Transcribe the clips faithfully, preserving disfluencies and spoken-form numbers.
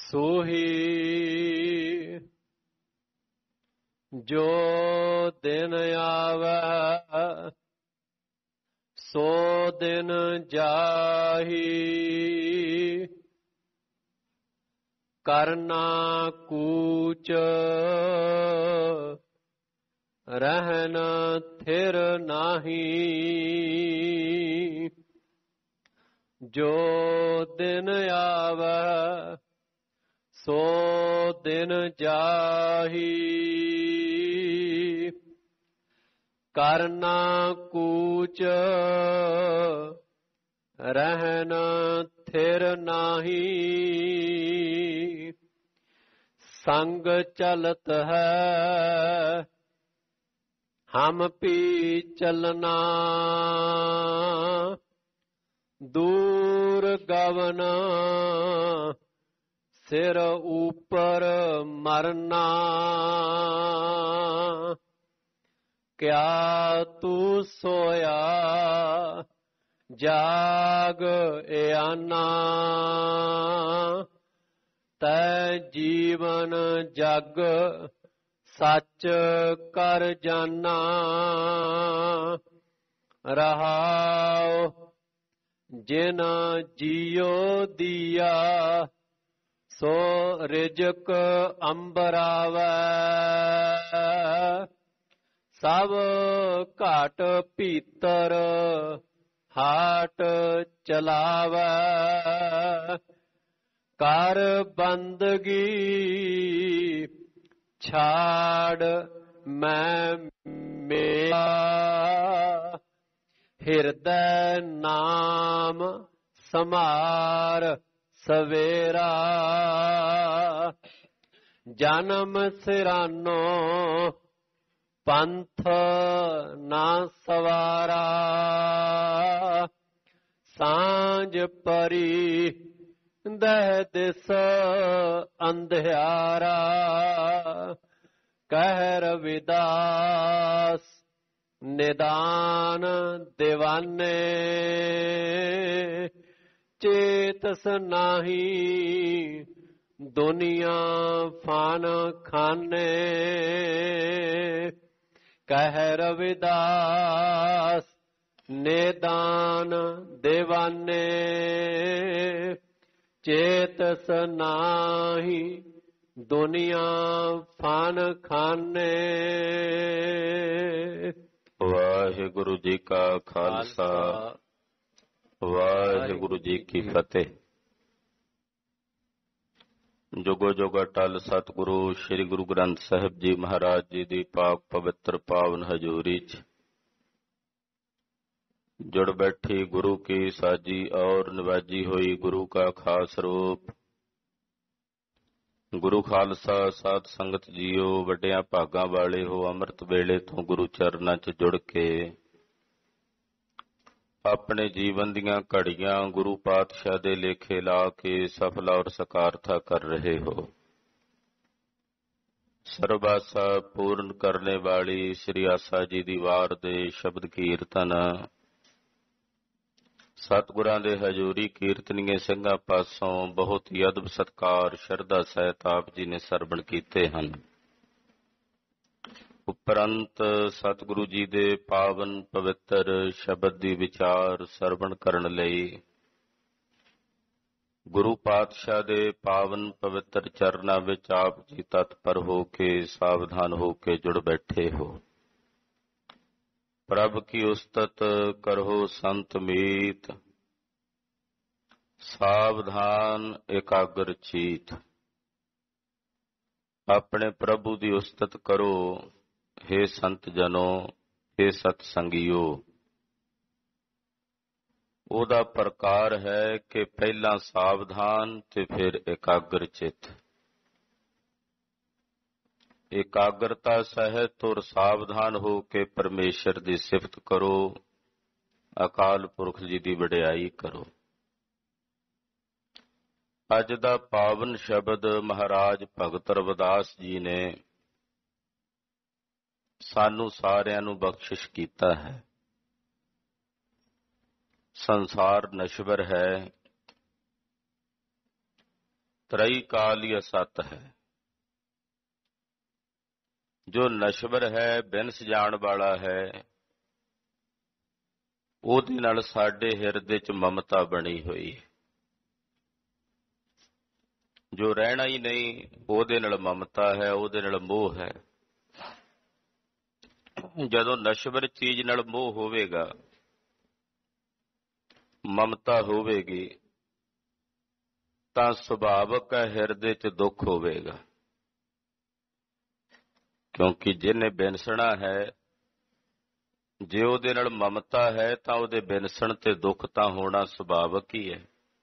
सोही जो दिन आवे सो दिन जाही करना कूच रहन थिर नाही जो दिन आवे सो दिन जाही करना कूच रहन थिर नाही संग चलत है हम भी चलना दूर गवना सिर ऊपर मरना क्या तू सोया जाग एआना तै जीवन जग सच कर जाना रहाओ जिन जियो दिया सो रिजक अंबरावै सब घाट भीतर हाट चलावै कर बंदगी छाड़ मैं मेरा हृदय नाम समार सवेरा जन्म सिरानो पंथ ना सवारा सांझ परी दह दिस अंधियारा कह रविदास निदान दीवाने चेतस नाही दुनिया फान खाने कह रविदास निदान दीवाने चेतस नाही दुनिया फान खाने। वाहिगुरु जी का खालसा वाहिगुरु जी की फतेह। जुगो जुग अटल सतगुरु श्री गुरु ग्रंथ साहिब जी महाराज जी दी पाक पवित्र पावन हजूरी च जुड़ बैठी गुरु की साजी और निवाजी हुई गुरु का खास रूप गुरु खालसा साध संगत जीओ वड्डियां भागां वाले हो। अमृत वेले तो गुरु चरनां च जुड़ के अपने जीवन दीयां घड़ियां गुरु पातशाह दे लेखे ला के सफल और सकारथा कर रहे हो। सर्वासा पूर्ण करने वाली श्री आसा जी दी वार दे शब्द कीर्तन सतगुरां दे हजूरी कीर्तनीय ਸਿੰਘਾਂ पासों बहुत ही अदब सत्कार शरधा सहित आप जी ने सरवण कीते हन। उपरंत सतगुरु जी दे पावन पवित्र शब्द दी विचार सरवण करन लई गुरु पातशाह दे पावन पवित्र चरनां विच आप जी तत्पर हो के सावधान हो के जुड़ बैठे हो। प्रभ की उस्तत करहो संत मीत सावधान एकाग्र चीत। अपने प्रभु की उस्तत करो हे संत जनो हे सतसंगियो। ओदा प्रकार है कि पहला सावधान ते फिर एकाग्र चित। एकाग्रता सहित और सावधान हो के परमेश्वर की सिफत करो अकाल पुरख जी की वडियाई करो। अज दा पावन शब्द महाराज भगत रविदास जी ने सानू सारियां नू बख्शिश कीता है। संसार नश्वर है, त्रयी काल ही असत है। जो नश्वर है, बिनस जाण वाला है, ਉਹਦੇ ਨਾਲ ਸਾਡੇ ਹਿਰਦੇ 'ਚ ਮਮਤਾ ਬਣੀ ਹੋਈ ਹੈ। ਜੋ ਰਹਿਣਾ ਹੀ ਨਹੀਂ, ਉਹਦੇ ਨਾਲ ਮਮਤਾ ਹੈ, ਉਹਦੇ ਨਾਲ ਮੋਹ ਹੈ। ਜਦੋਂ ਨਸ਼ਵਰ ਚੀਜ਼ ਨਾਲ ਮੋਹ ਹੋਵੇਗਾ, ਮਮਤਾ ਹੋਵੇਗੀ, ਤਾਂ ਸੁਭਾਵਕ ਹੈ ਹਿਰਦੇ 'ਚ ਦੁੱਖ ਹੋਵੇਗਾ। ਕਿਉਂਕਿ ਜਿਹਨੇ ਬਿਨਸਣਾ ਹੈ, ਜੇ ਉਹਦੇ ਨਾਲ ਮਮਤਾ ਹੈ ਤਾਂ ਉਹਦੇ ਬਿਨਸਣ ਤੇ ਦੁੱਖ ਤਾਂ ਹੋਣਾ ਸੁਭਾਵਕ ਹੀ ਹੈ।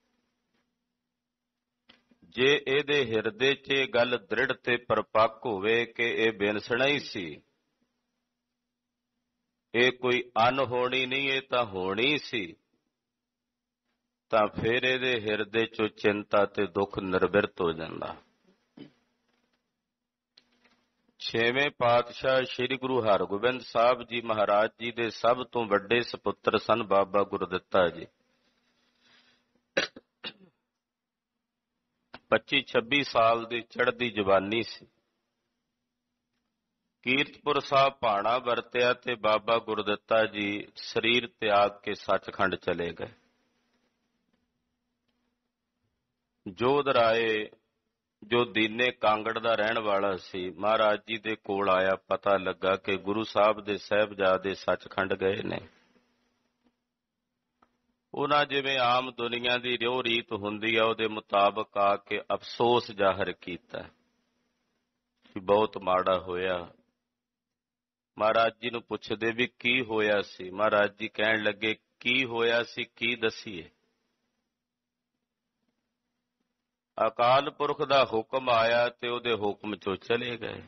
ਜੇ ਇਹਦੇ ਹਿਰਦੇ 'ਚ ਇਹ ਗੱਲ ਦ੍ਰਿੜ ਤੇ ਪਰਪੱਕ ਹੋਵੇ ਕਿ ਇਹ ਬਿਨਸਣਾ ਹੀ ਸੀ, ਇਹ ਕੋਈ ਅਨਹੋਣੀ ਨਹੀਂ, ਇਹ ਤਾਂ ਹੋਣੀ ਸੀ, ਤਾਂ ਫਿਰ ਇਹਦੇ ਹਿਰਦੇ 'ਚੋਂ ਚਿੰਤਾ ਤੇ ਦੁੱਖ ਨਿਰਵਿਰਤ ਹੋ ਜਾਂਦਾ। ਛੇਵੇਂ ਪਾਤਸ਼ਾਹ ਸ੍ਰੀ ਗੁਰੂ ਹਰਗੋਬਿੰਦ ਸਾਹਿਬ ਜੀ ਮਹਾਰਾਜ ਜੀ ਦੇ ਸਭ ਤੋਂ ਵੱਡੇ ਸਪੁੱਤਰ ਸਨ ਬਾਬਾ ਗੁਰਦਿੱਤਾ ਜੀ। ਪੱਚੀ ਛੱਬੀ ਸਾਲ ਦੀ ਚੜ੍ਹਦੀ ਜਵਾਨੀ ਸੀ। ਕੀਰਤਪੁਰ ਸਾਹਿਬ ਭਾਣਾ ਵਰਤਿਆ ਤੇ ਬਾਬਾ ਗੁਰਦਿੱਤਾ ਜੀ ਸਰੀਰ ਤਿਆਗ ਕੇ ਸੱਚਖੰਡ ਚਲੇ ਗਏ। ਜੋਧ ਰਾਏ ਜੋ ਦੀਨੇ ਕਾਂਗੜ ਦਾ ਰਹਿਣ ਵਾਲਾ ਸੀ, ਮਹਾਰਾਜ ਜੀ ਦੇ ਕੋਲ ਆਇਆ, ਪਤਾ ਲੱਗਾ ਕਿ ਗੁਰੂ ਸਾਹਿਬ ਦੇ ਸਾਹਿਬਜ਼ਾਦੇ ਸੱਚਖੰਡ ਗਏ ਨੇ। ਉਹਨਾਂ ਜਿਵੇਂ ਆਮ ਦੁਨੀਆ ਦੀ ਰਿਓ ਰੀਤ ਹੁੰਦੀ ਆ, ਉਹਦੇ ਮੁਤਾਬਕ ਆ ਕੇ ਅਫਸੋਸ ਜ਼ਾਹਰ ਕੀਤਾ ਕਿ ਬਹੁਤ ਮਾੜਾ ਹੋਇਆ। ਮਹਾਰਾਜ ਜੀ ਨੂੰ ਪੁੱਛਦੇ ਵੀ ਕੀ ਹੋਇਆ ਸੀ? ਮਹਾਰਾਜ ਜੀ ਕਹਿਣ ਲੱਗੇ, ਕੀ ਹੋਇਆ ਸੀ, ਕੀ ਦਸੀਏ? ਅਕਾਲ ਪੁਰਖ ਦਾ ਹੁਕਮ ਆਇਆ ਤੇ ਉਹਦੇ ਹੁਕਮ ਚੋਂ ਚਲੇ ਗਏ।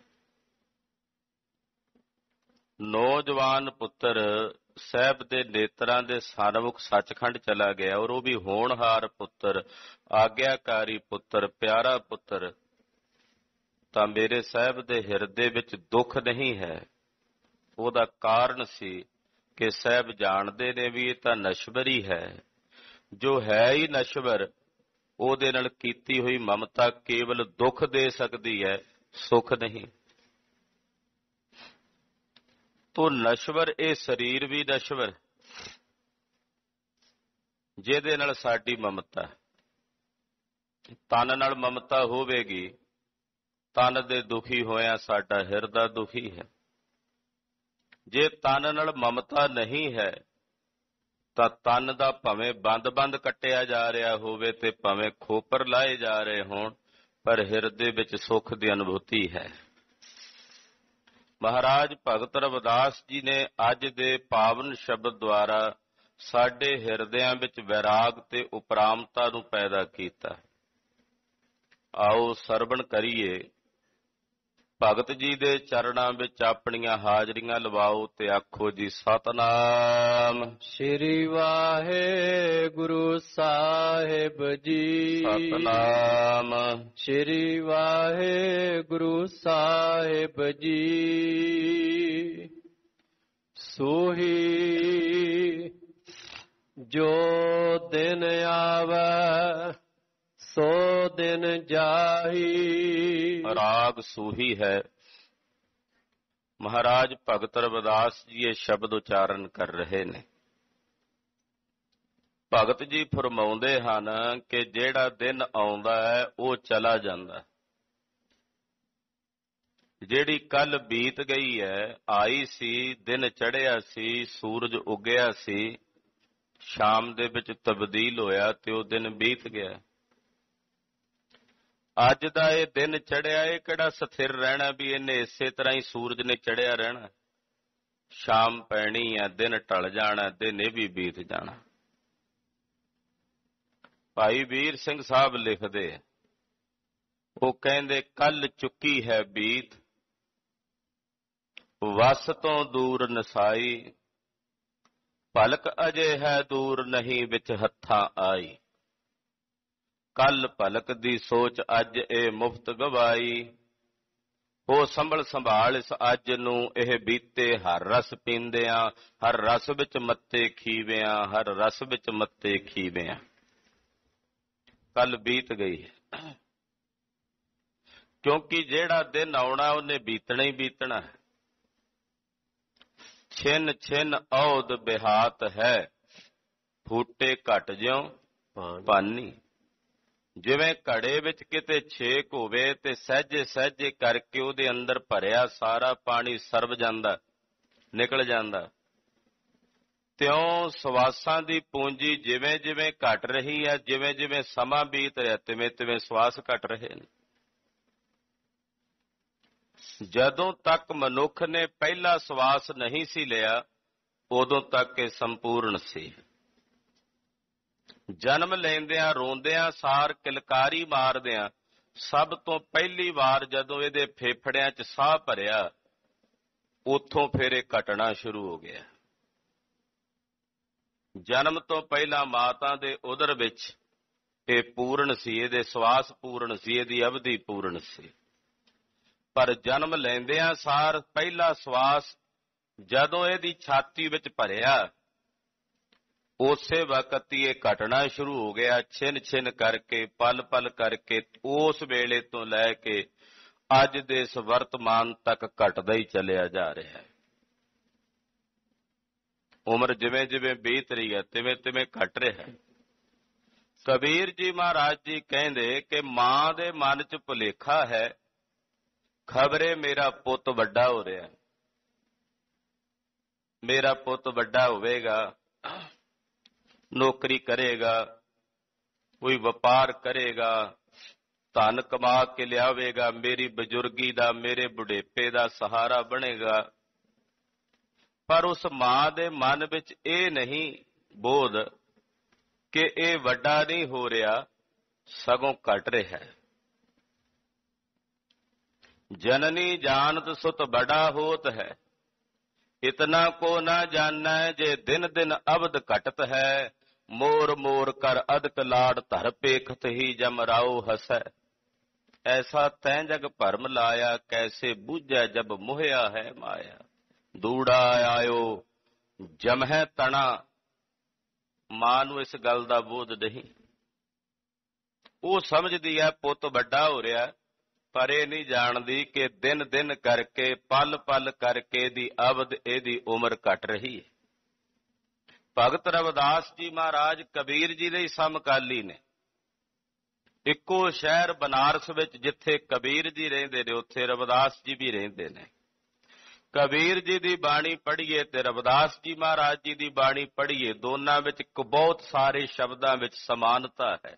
ਨੌਜਵਾਨ ਪੁੱਤਰ ਸਾਹਿਬ ਦੇ ਨੇਤਰਾਂ ਦੇ ਸਨਮੁਖ ਸੱਚਖੰਡ ਚਲਾ ਗਿਆ, ਔਰ ਉਹ ਵੀ ਹੋਣਹਾਰ ਪੁੱਤਰ, ਆਗਿਆਕਾਰੀ ਪੁੱਤਰ, ਪਿਆਰਾ ਪੁੱਤਰ। ਤਾਂ ਮੇਰੇ ਸਾਹਿਬ ਦੇ ਹਿਰਦੇ ਵਿੱਚ ਦੁੱਖ ਨਹੀਂ ਹੈ। ਉਹਦਾ ਕਾਰਨ ਸੀ ਕਿ ਸਾਹਿਬ ਜਾਣਦੇ ਨੇ ਵੀ ਇਹ ਤਾਂ ਨਸ਼ਵਰ ਹੀ ਹੈ। ਜੋ ਹੈ ਹੀ ਨਸ਼ਵਰ, ਉਹਦੇ ਨਾਲ ਕੀਤੀ ਹੋਈ ਮਮਤਾ ਕੇਵਲ ਦੁੱਖ ਦੇ ਸਕਦੀ ਹੈ, ਸੁੱਖ ਨਹੀਂ। ਤੋ ਨਸ਼ਵਰ ਇਹ ਸਰੀਰ ਵੀ ਨਸ਼ਵਰ, ਜਿਹਦੇ ਨਾਲ ਸਾਡੀ ਮਮਤਾ। ਤਨ ਨਾਲ ਮਮਤਾ ਹੋਵੇਗੀ, ਤਨ ਦੇ ਦੁਖੀ ਹੋਇਆ ਸਾਡਾ ਹਿਰਦਾ ਦੁਖੀ ਹੈ। ਜੇ ਤਨ ਨਾਲ ਮਮਤਾ ਨਹੀਂ ਹੈ ਤਾਂ ਤਨ ਦਾ ਭਾਵੇਂ ਬੰਦ-ਬੰਦ ਕੱਟਿਆ ਜਾ ਰਿਹਾ ਹੋਵੇ ਤੇ ਭਾਵੇਂ ਖੋਪਰ ਲਾਏ ਜਾ ਰਹੇ ਹੋਣ, ਪਰ ਹਿਰਦੇ ਵਿੱਚ ਸੁੱਖ ਦੀ ਅਨੁਭੂਤੀ ਹੈ। ਮਹਾਰਾਜ ਭਗਤ ਰਵਿਦਾਸ ਜੀ ਨੇ ਅੱਜ ਦੇ ਪਾਵਨ ਸ਼ਬਦ ਦੁਆਰਾ ਸਾਡੇ ਹਿਰਦਿਆਂ ਵਿੱਚ ਵੈਰਾਗ ਤੇ ਉਪਰਾਮਤਾ ਨੂੰ ਪੈਦਾ ਕੀਤਾ। ਆਓ ਸਰਵਣ ਕਰੀਏ। ਭਗਤ ਜੀ ਦੇ ਚਰਨਾਂ ਵਿੱਚ ਆਪਣੀਆਂ ਹਾਜ਼ਰੀਆਂ ਲਵਾਓ ਤੇ ਆਖੋ ਜੀ ਸਤਨਾਮ ਸ੍ਰੀ ਵਾਹਿਗੁਰੂ ਸਾਹਿਬ ਜੀ। ਸਤਨਾਮ ਸ੍ਰੀ ਵਾਹਿਗੁਰੂ ਸਾਹਿਬ ਜੀ। ਸੋਹੀ ਜੋ ਦਿਨ ਆਵੈ ਸੋ ਦਿਨ ਜਾਹੀ। ਰਾਗ ਸੂਹੀ ਹੈ। ਮਹਾਰਾਜ ਭਗਤ ਰਵਿਦਾਸ ਜੀ ਇਹ ਸ਼ਬਦ ਉਚਾਰਨ ਕਰ ਰਹੇ ਨੇ। ਭਗਤ ਜੀ ਫਰਮਾਉਂਦੇ ਹਨ ਕਿ ਜਿਹੜਾ ਦਿਨ ਆਉਂਦਾ ਹੈ ਉਹ ਚਲਾ ਜਾਂਦਾ। ਜਿਹੜੀ ਕੱਲ ਬੀਤ ਗਈ ਹੈ, ਆਈ ਸੀ, ਦਿਨ ਚੜ੍ਹਿਆ ਸੀ, ਸੂਰਜ ਉੱਗਿਆ ਸੀ, ਸ਼ਾਮ ਦੇ ਵਿੱਚ ਤਬਦੀਲ ਹੋਇਆ ਤੇ ਉਹ ਦਿਨ ਬੀਤ ਗਿਆ। ਅੱਜ ਦਾ ਇਹ ਦਿਨ ਚੜਿਆ, ਇਹ ਕਿਹੜਾ ਸਥਿਰ ਰਹਿਣਾ ਵੀ ਇਹਨੇ ਇਸੇ ਤਰ੍ਹਾਂ ਹੀ ਸੂਰਜ ਨੇ ਚੜਿਆ ਰਹਿਣਾ। ਸ਼ਾਮ ਪੈਣੀ ਆ, ਦਿਨ ਢਲ ਜਾਣਾ, ਦਿਨ ਇਹ ਵੀ ਬੀਤ ਜਾਣਾ। ਭਾਈ ਵੀਰ ਸਿੰਘ ਸਾਹਿਬ ਲਿਖਦੇ, ਉਹ ਕਹਿੰਦੇ ਕੱਲ ਚੁੱਕੀ ਹੈ ਬੀਤ, ਵਸ ਤੋਂ ਦੂਰ ਨਸਾਈ, ਪਲਕ ਅਜੇ ਹੈ ਦੂਰ ਨਹੀਂ ਵਿੱਚ ਹੱਥਾਂ ਆਈ। ਕੱਲ ਭਲਕ ਦੀ ਸੋਚ ਅੱਜ ਇਹ ਮੁਫਤ ਗਵਾਈ, ਉਹ ਸੰਭਲ ਸੰਭਾਲ ਇਸ ਅੱਜ ਨੂੰ ਇਹ ਬੀਤੇ ਹਰ ਰਸ ਪੀਂਦਿਆਂ, ਹਰ ਰਸ ਵਿੱਚ ਮੱਤੇ ਖੀਵਿਆਂ, ਹਰ ਰਸ ਵਿੱਚ ਮੱਤੇ ਖੀਵਿਆਂ। ਕੱਲ ਬੀਤ ਗਈ, ਕਿਉਂਕਿ ਜਿਹੜਾ ਦਿਨ ਆਉਣਾ ਉਹਨੇ ਬੀਤਣਾ ਹੀ ਬੀਤਣਾ ਹੈ। ਛਿਨ ਛਿਨ ਔਦ ਬਿਹਾਤ ਹੈ, ਫੂਟੇ ਘਟ ਜਿਉ ਪਾਨੀ। ਜਿਵੇਂ ਘੜੇ ਵਿੱਚ ਕਿਤੇ ਛੇਕ ਹੋਵੇ ਤੇ ਸਹਿਜੇ ਸਹਿਜੇ ਕਰਕੇ ਉਹਦੇ ਅੰਦਰ ਭਰਿਆ ਸਾਰਾ ਪਾਣੀ ਸਰਵ ਜਾਂਦਾ, ਨਿਕਲ ਜਾਂਦਾ, ਤਿਉਂ ਸਵਾਸਾਂ ਦੀ ਪੂੰਜੀ ਜਿਵੇਂ ਜਿਵੇਂ ਘਟ ਰਹੀ ਹੈ, ਜਿਵੇਂ ਜਿਵੇਂ ਸਮਾਂ ਬੀਤ ਰਿਹਾ ਤਿਵੇਂ ਤਿਵੇਂ ਸਵਾਸ ਘਟ ਰਹੇ ਨੇ। ਜਦੋਂ ਤੱਕ ਮਨੁੱਖ ਨੇ ਪਹਿਲਾ ਸਵਾਸ ਨਹੀਂ ਸੀ ਲਿਆ, ਉਦੋਂ ਤੱਕ ਇਹ ਸੰਪੂਰਨ ਸੀ। ਜਨਮ ਲੈਂਦਿਆਂ ਰੋਂਦਿਆਂ ਸਾਰ ਕਿਲਕਾਰੀ ਮਾਰਦਿਆਂ ਸਭ ਤੋਂ ਪਹਿਲੀ ਵਾਰ ਜਦੋਂ ਇਹਦੇ ਫੇਫੜਿਆਂ 'ਚ ਸਾਹ ਭਰਿਆ, ਉੱਥੋਂ ਫਿਰ ਇਹ ਘਟਣਾ ਸ਼ੁਰੂ ਹੋ ਗਿਆ। ਜਨਮ ਤੋਂ ਪਹਿਲਾਂ ਮਾਤਾ ਦੇ ਉਦਰ ਵਿੱਚ ਇਹ ਪੂਰਨ ਸੀ, ਇਹਦੇ ਸਵਾਸ ਪੂਰਨ ਸੀ, ਇਹਦੀ ਅਵਧੀ ਪੂਰਨ ਸੀ। ਪਰ ਜਨਮ ਲੈਂਦਿਆਂ ਸਾਰ ਪਹਿਲਾ ਸਵਾਸ ਜਦੋਂ ਇਹਦੀ ਛਾਤੀ ਵਿੱਚ ਭਰਿਆ, ਉਸੇ ਵਕਤ ਹੀ ਇਹ ਘਟਣਾ ਸ਼ੁਰੂ ਹੋ ਗਿਆ, ਛਿਨ ਛਿਨ ਕਰਕੇ, ਪਲ ਪਲ ਕਰਕੇ। ਉਸ ਵੇਲੇ ਤੋਂ ਲੈ ਕੇ ਅੱਜ ਦੇ ਇਸ ਵਰਤਮਾਨ ਤੱਕ ਘਟਦਾ ਹੀ ਚੱਲਿਆ ਜਾ ਰਿਹਾ ਹੈ। ਉਮਰ ਜਿਵੇਂ ਜਿਵੇਂ ਬੀਤ ਰਹੀ ਹੈ ਤਿਵੇਂ ਤਿਵੇਂ ਘਟ ਰਿਹਾ ਹੈ। ਕਬੀਰ ਜੀ ਮਹਾਰਾਜ ਜੀ ਕਹਿੰਦੇ ਕਿ ਮਾਂ ਦੇ ਮਨ 'ਚ ਭੁਲੇਖਾ ਹੈ, ਖਬਰੇ ਮੇਰਾ ਪੁੱਤ ਵੱਡਾ ਹੋ ਰਿਹਾ, ਮੇਰਾ ਪੁੱਤ ਵੱਡਾ ਹੋਵੇਗਾ, ਨੌਕਰੀ ਕਰੇਗਾ, ਕੋਈ ਵਪਾਰ ਕਰੇਗਾ, ਧਨ ਕਮਾ ਕੇ ਲਿਆਵੇਗਾ, ਮੇਰੀ ਬਜ਼ੁਰਗੀ ਦਾ, ਮੇਰੇ ਬੁਢੇਪੇ ਦਾ ਸਹਾਰਾ ਬਣੇਗਾ। ਪਰ ਉਸ ਮਾਂ ਦੇ ਮਨ ਵਿੱਚ ਇਹ ਨਹੀਂ ਬੋਧ ਕਿ ਇਹ ਵੱਡਾ ਨਹੀਂ ਹੋ ਰਿਹਾ, ਸਗੋਂ ਘਟ ਰਿਹਾ ਹੈ। ਜਨਨੀ ਜਾਣਤ ਸੁਤ ਬੜਾ ਹੋਤ ਹੈ, ਇਤਨਾ ਕੋ ਨਾ ਜਾਣੈ ਜੇ ਦਿਨ ਦਿਨ ਅਵਧ ਘਟਤ ਹੈ। ਮੋਰ ਮੋਰ ਕਰ ਅਦਕ ਲਾੜ ਧਰ ਪੇਖਤ ਹੀ ਜਮ ਰਾਉ ਹਸੈ। ਐਸਾ ਤੈਂ ਜਗ ਭਰਮ ਲਾਇਆ, ਕੈਸੇ ਬੂਝੈ ਜਬ ਮੋਹਿਆ ਹੈ ਮਾਇਆ। ਦੂੜਾ ਆਇਓ ਜਮਹਿ ਤਣਾ। ਮਾਂ ਨੂੰ ਇਸ ਗੱਲ ਦਾ ਬੋਧ ਨਹੀਂ, ਉਹ ਸਮਝਦੀ ਹੈ ਪੁੱਤ ਵੱਡਾ ਹੋ ਰਿਹਾ, ਪਰ ਇਹ ਨਹੀਂ ਜਾਣਦੀ ਕਿ ਦਿਨ ਦਿਨ ਕਰਕੇ, ਪਲ ਪਲ ਕਰਕੇ ਇਹਦੀ ਅਵਧ, ਇਹਦੀ ਉਮਰ ਘਟ ਰਹੀ ਹੈ। ਭਗਤ ਰਵਿਦਾਸ ਜੀ ਮਹਾਰਾਜ ਕਬੀਰ ਜੀ ਦੇ ਸਮਕਾਲੀ ਨੇ। ਇੱਕੋ ਸ਼ਹਿਰ ਬਨਾਰਸ ਵਿੱਚ ਜਿੱਥੇ ਕਬੀਰ ਜੀ ਰਹਿੰਦੇ ਨੇ, ਉੱਥੇ ਰਵਿਦਾਸ ਜੀ ਵੀ ਰਹਿੰਦੇ ਨੇ। ਕਬੀਰ ਜੀ ਦੀ ਬਾਣੀ ਪੜ੍ਹੀਏ ਤੇ ਰਵਿਦਾਸ ਜੀ ਮਹਾਰਾਜ ਜੀ ਦੀ ਬਾਣੀ ਪੜ੍ਹੀਏ, ਦੋਨਾਂ ਵਿੱਚ ਬਹੁਤ ਸਾਰੇ ਸ਼ਬਦਾਂ ਵਿੱਚ ਸਮਾਨਤਾ ਹੈ,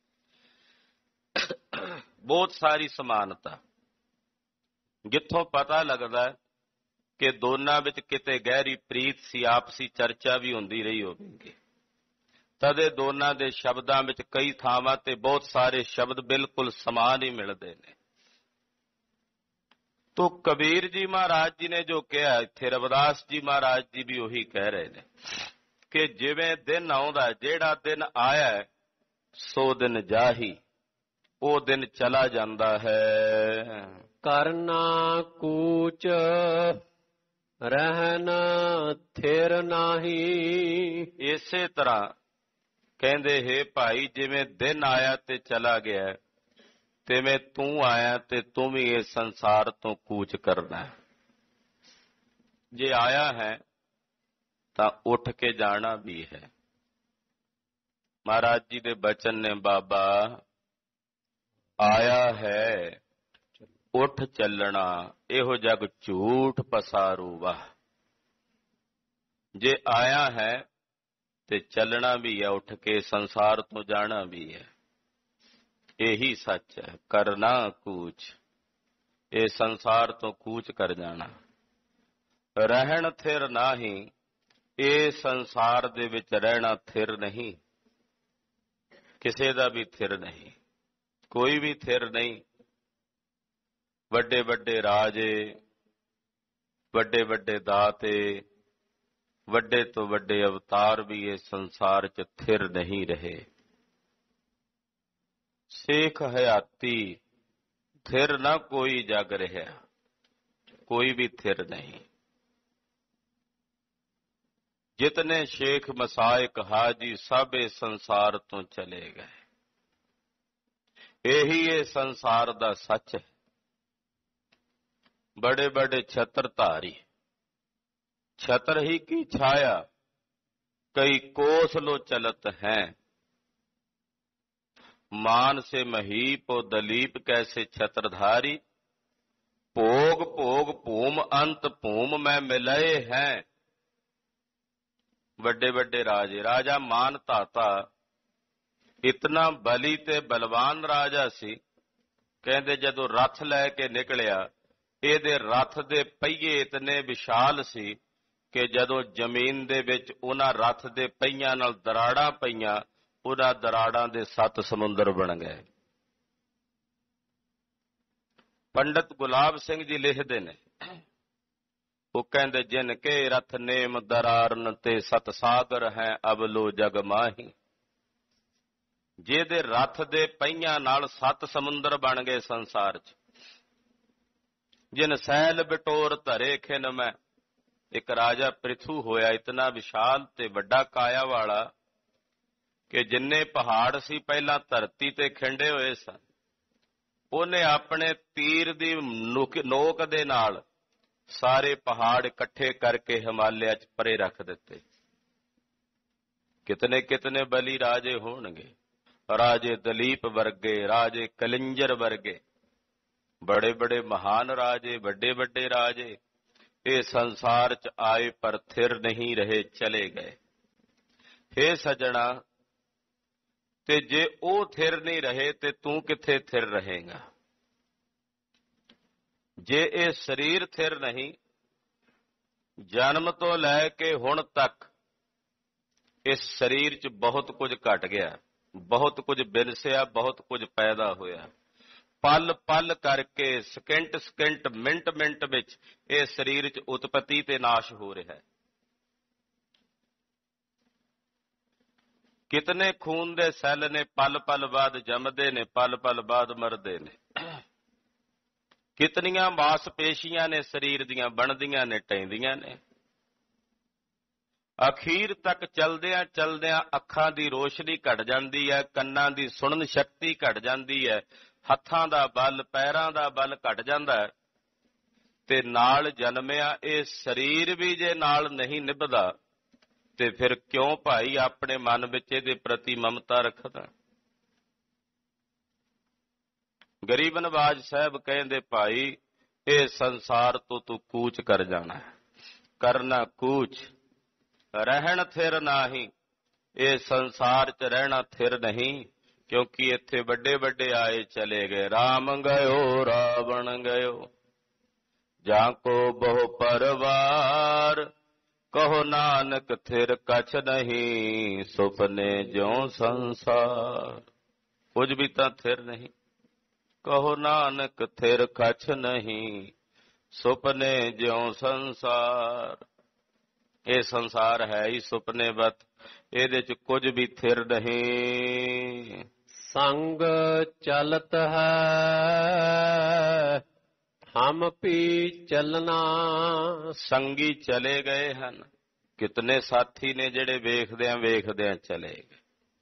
ਬਹੁਤ ਸਾਰੀ ਸਮਾਨਤਾ, ਜਿੱਥੋਂ ਪਤਾ ਲੱਗਦਾ ਕਿ ਦੋਨਾਂ ਵਿੱਚ ਕਿਤੇ ਗਹਿਰੀ ਪ੍ਰੀਤ ਸੀ, ਆਪਸੀ ਚਰਚਾ ਵੀ ਹੁੰਦੀ ਰਹੀ ਹੋਵੇਗੀ। ਤਦੇ ਦੋਨਾਂ ਦੇ ਸ਼ਬਦਾਂ ਵਿੱਚ ਕਈ ਥਾਵਾਂ ਤੇ ਬਹੁਤ ਸਾਰੇ ਸ਼ਬਦ ਬਿਲਕੁਲ ਸਮਾਨ ਹੀ ਮਿਲਦੇ ਨੇ। ਤੋ ਕਬੀਰ ਜੀ ਮਹਾਰਾਜ ਜੀ ਨੇ ਜੋ ਕਿਹਾ, ਇੱਥੇ ਰਵਿਦਾਸ ਜੀ ਮਹਾਰਾਜ ਜੀ ਵੀ ਉਹੀ ਕਹਿ ਰਹੇ ਨੇ ਕਿ ਜਿਵੇਂ ਦਿਨ ਆਉਂਦਾ, ਜਿਹੜਾ ਦਿਨ ਆਇਆ ਸੋ ਦਿਨ ਜਾਹੀ, ਉਹ ਦਿਨ ਚਲਾ ਜਾਂਦਾ ਹੈ। ਕਰਨਾ ਕੂਚ ਰਹਿਨ ਥਿਰ ਨਾਹੀ। ਇਸੇ ਤਰ੍ਹਾਂ ਕਹਿੰਦੇ ਹੈ ਭਾਈ, ਜਿਵੇਂ ਦਿਨ ਆਇਆ ਤੇ ਚਲਾ ਗਿਆ, ਤਿਵੇਂ ਤੂੰ ਆਇਆ ਤੇ ਤੂੰ ਵੀ ਇਸ ਸੰਸਾਰ ਤੋਂ ਕੂਚ ਕਰਨਾ। ਜੇ ਆਇਆ ਹੈ ਤਾਂ ਉੱਠ ਕੇ ਜਾਣਾ ਵੀ ਹੈ। ਮਹਾਰਾਜ ਜੀ ਦੇ ਬਚਨ ਨੇ, ਬਾਬਾ ਆਇਆ ਹੈ ਉੱਠ ਚੱਲਣਾ, ਇਹੋ ਜਗ ਝੂਠ ਪਸਾਰੂ ਵਾਹ। ਜੇ ਆਇਆ ਹੈ ਤੇ ਚੱਲਣਾ ਵੀ ਹੈ, ਉੱਠ ਕੇ ਸੰਸਾਰ ਤੋਂ ਜਾਣਾ ਵੀ ਹੈ। ਇਹੀ ਸੱਚ ਹੈ। ਕਰਨਾ ਕੂਚ, ਇਹ ਸੰਸਾਰ ਤੋਂ ਕੂਚ ਕਰ ਜਾਣਾ। ਰਹਿਣ ਥਿਰ ਨਾਹੀ, ਇਹ ਸੰਸਾਰ ਦੇ ਵਿੱਚ ਰਹਿਣਾ ਥਿਰ ਨਹੀਂ, ਕਿਸੇ ਦਾ ਵੀ ਥਿਰ ਨਹੀਂ, ਕੋਈ ਵੀ ਥਿਰ ਨਹੀਂ। ਵੱਡੇ ਵੱਡੇ ਰਾਜੇ, ਵੱਡੇ ਵੱਡੇ ਦਾਤੇ, ਵੱਡੇ ਤੋਂ ਵੱਡੇ ਅਵਤਾਰ ਵੀ ਇਸ ਸੰਸਾਰ 'ਚ ਥਿਰ ਨਹੀਂ ਰਹੇ। ਸੇਖ ਹਯਾਤੀ, ਥਿਰ ਨਾ ਕੋਈ ਜਗ ਰਿਹਾ, ਕੋਈ ਵੀ ਥਿਰ ਨਹੀਂ। ਜਿਤਨੇ ਸ਼ੇਖ ਮਸਾਇਕ ਹਾਜੀ ਸਭ ਇਸ ਸੰਸਾਰ ਤੋਂ ਚਲੇ ਗਏ। ਇਹੀ ਇਹ ਸੰਸਾਰ ਦਾ ਸੱਚ ਹੈ। बड़े बड़े छत्रधारी, छत्र ही की छाया कई कोस लो चलत हैं। मान से महीप और दलीप कैसे छत्रधारी, भोग भोग भूम अंत भूम में मिलए हैं। ਵੱਡੇ ਵੱਡੇ ਰਾਜੇ, ਰਾਜਾ ਮਾਨ ਧਾਤਾ ਇਤਨਾ ਬਲੀ ਤੇ ਬਲਵਾਨ ਰਾਜਾ ਸੀ। ਕਹਿੰਦੇ ਜਦੋਂ ਰੱਥ ਲੈ ਕੇ ਨਿਕਲਿਆ, ਇਹਦੇ ਰੱਥ ਦੇ ਪਹੀਏ ਇਤਨੇ ਵਿਸ਼ਾਲ ਸੀ ਕਿ ਜਦੋਂ ਜ਼ਮੀਨ ਦੇ ਵਿੱਚ ਉਹਨਾਂ ਰੱਥ ਦੇ ਪਹੀਆਂ ਨਾਲ ਦਰਾੜਾਂ ਪਈਆਂ, ਉਹਨਾਂ ਦਰਾੜਾਂ ਦੇ ਸੱਤ ਸਮੁੰਦਰ ਬਣ ਗਏ। ਪੰਡਤ ਗੁਲਾਬ ਸਿੰਘ ਜੀ ਲਿਖਦੇ ਨੇ, ਉਹ ਕਹਿੰਦੇ ਜਿਨ ਕੇ ਰਥ ਨੇਮ ਦਰਾਰਨ ਤੇ ਸਤ ਸਾਗਰ ਹੈ ਅਬਲੋ ਜਗ ਮਾਹੀ। ਜਿਹਦੇ ਰੱਥ ਦੇ ਪਹੀਆਂ ਨਾਲ ਸੱਤ ਸਮੁੰਦਰ ਬਣ ਗਏ ਸੰਸਾਰ 'ਚ। ਜਿਨ ਸੈਲ ਬਟੋਰ ਧਰੇ ਖਿਨ ਮੈਂ, ਇੱਕ ਰਾਜਾ ਪ੍ਰਿਥੂ ਹੋਇਆ ਇਤਨਾ ਵਿਸ਼ਾਲ ਤੇ ਵੱਡਾ ਕਾਇਆ ਵਾਲਾ ਕਿ ਜਿੰਨੇ ਪਹਾੜ ਸੀ ਪਹਿਲਾਂ ਧਰਤੀ ਤੇ ਖਿੰਡੇ ਹੋਏ ਸਨ, ਉਹਨੇ ਆਪਣੇ ਤੀਰ ਦੀ ਨੋਕ ਦੇ ਨਾਲ ਸਾਰੇ ਪਹਾੜ ਇਕੱਠੇ ਕਰਕੇ ਹਿਮਾਲਿਆ 'ਚ ਪਰੇ ਰੱਖ ਦਿੱਤੇ। ਕਿਤਨੇ ਕਿਤਨੇ ਬਲੀ ਰਾਜੇ ਹੋਣਗੇ, ਰਾਜੇ ਦਲੀਪ ਵਰਗੇ, ਰਾਜੇ ਕਲਿੰਜਰ ਵਰਗੇ, ਬੜੇ ਬੜੇ ਮਹਾਨ ਰਾਜੇ, ਵੱਡੇ ਵੱਡੇ ਰਾਜੇ ਇਹ ਸੰਸਾਰ 'ਚ ਆਏ ਪਰ ਥਿਰ ਨਹੀਂ ਰਹੇ, ਚਲੇ ਗਏ। ਹੇ ਸੱਜਣਾ, ਤੇ ਜੇ ਉਹ ਥਿਰ ਨਹੀਂ ਰਹੇ ਤੇ ਤੂੰ ਕਿੱਥੇ ਥਿਰ ਰਹੇਗਾ? ਜੇ ਇਹ ਸਰੀਰ ਥਿਰ ਨਹੀਂ, ਜਨਮ ਤੋਂ ਲੈ ਕੇ ਹੁਣ ਤੱਕ ਇਸ ਸਰੀਰ 'ਚ ਬਹੁਤ ਕੁਝ ਘਟ ਗਿਆ, ਬਹੁਤ ਕੁਝ ਬਿਨਸਿਆ, ਬਹੁਤ ਕੁਝ ਪੈਦਾ ਹੋਇਆ। ਪਲ ਪਲ ਕਰਕੇ, ਸਕਿੰਟ ਸਕਿੰਟ, ਮਿੰਟ ਮਿੰਟ ਵਿੱਚ ਇਹ ਸਰੀਰ 'ਚ ਉਤਪਤੀ ਤੇ ਨਾਸ਼ ਹੋ ਰਿਹਾ ਹੈ। ਕਿਤਨੇ ਖੂਨ ਦੇ ਸੈੱਲ ਨੇ ਪਲ ਪਲ ਬਾਅਦ ਜੰਮਦੇ ਨੇ, ਪਲ ਪਲ ਬਾਅਦ ਮਰਦੇ ਨੇ। ਕਿਤਨੀਆਂ ਮਾਸਪੇਸ਼ੀਆਂ ਨੇ ਸਰੀਰ ਦੀਆਂ ਬਣਦੀਆਂ ਨੇ, ਟੈਂਦੀਆਂ ਨੇ। ਅਖੀਰ ਤੱਕ ਚਲਦਿਆਂ ਚਲਦਿਆਂ ਅੱਖਾਂ ਦੀ ਰੋਸ਼ਨੀ ਘਟ ਜਾਂਦੀ ਹੈ, ਕੰਨਾਂ ਦੀ ਸੁਣਨ ਸ਼ਕਤੀ ਘਟ ਜਾਂਦੀ ਹੈ, ਹੱਥਾਂ ਦਾ ਬਲ, ਪੈਰਾਂ ਦਾ ਬਲ ਘਟ ਜਾਂਦਾ ਹੈ, ਤੇ ਨਾਲ ਜਨਮਿਆ ਇਹ ਸਰੀਰ ਵੀ ਜੇ ਨਾਲ ਨਹੀਂ ਨਿਭਦਾ ਤੇ ਫਿਰ ਕਿਉਂ ਭਾਈ ਆਪਣੇ ਮਨ ਵਿੱਚ ਇਹਦੇ ਪ੍ਰਤੀ ਮਮਤਾ ਰੱਖਦਾ? ਗਰੀਬ ਨਵਾਜ਼ ਸਾਹਿਬ ਕਹਿੰਦੇ, ਭਾਈ ਇਹ ਸੰਸਾਰ ਤੋਂ ਤੂੰ ਕੂਚ ਕਰ ਜਾਣਾ ਹੈ, ਕਰਨਾ ਕੂਚ, ਰਹਿਣ ਥਿਰ ਨਾਹੀਂ। ਇਹ ਸੰਸਾਰ 'ਚ ਰਹਿਣਾ ਥਿਰ ਨਹੀਂ, ਕਿਉਂਕਿ ਇੱਥੇ ਵੱਡੇ ਵੱਡੇ ਆਏ ਚਲੇ ਗਏ। ਰਾਮ ਗਇਓ ਰਾਵਣ ਗਇਓ, ਜਾਂ ਕੋ ਬਹੁ ਪਰਵਾਰ, ਕਹੋ ਨਾਨਕ ਥਿਰ ਕਛ ਨਹੀਂ, ਸੁਪਨੇ ਜਿਉ ਸੰਸਾਰ। ਕੁਝ ਵੀ ਤਾਂ ਥਿਰ ਨਹੀਂ, ਕਹੋ ਨਾਨਕ ਥਿਰ ਕਛ ਨਹੀਂ, ਸੁਪਨੇ ਜਿਉ ਸੰਸਾਰ। ਇਹ ਸੰਸਾਰ ਹੈ ਹੀ ਸੁਪਨੇ ਵਤ, ਇਹਦੇ 'ਚ ਕੁਝ ਵੀ ਥਿਰ ਨਹੀਂ। ਸੰਗ ਚਲਤ ਹੈ ਹਮ ਵੀ ਚੱਲਣਾ। ਸੰਗੀ ਚਲੇ ਗਏ ਹਨ, ਕਿਤਨੇ ਸਾਥੀ ਨੇ ਜਿਹੜੇ ਵੇਖਦਿਆਂ ਵੇਖਦਿਆਂ ਚਲੇ ਗਏ।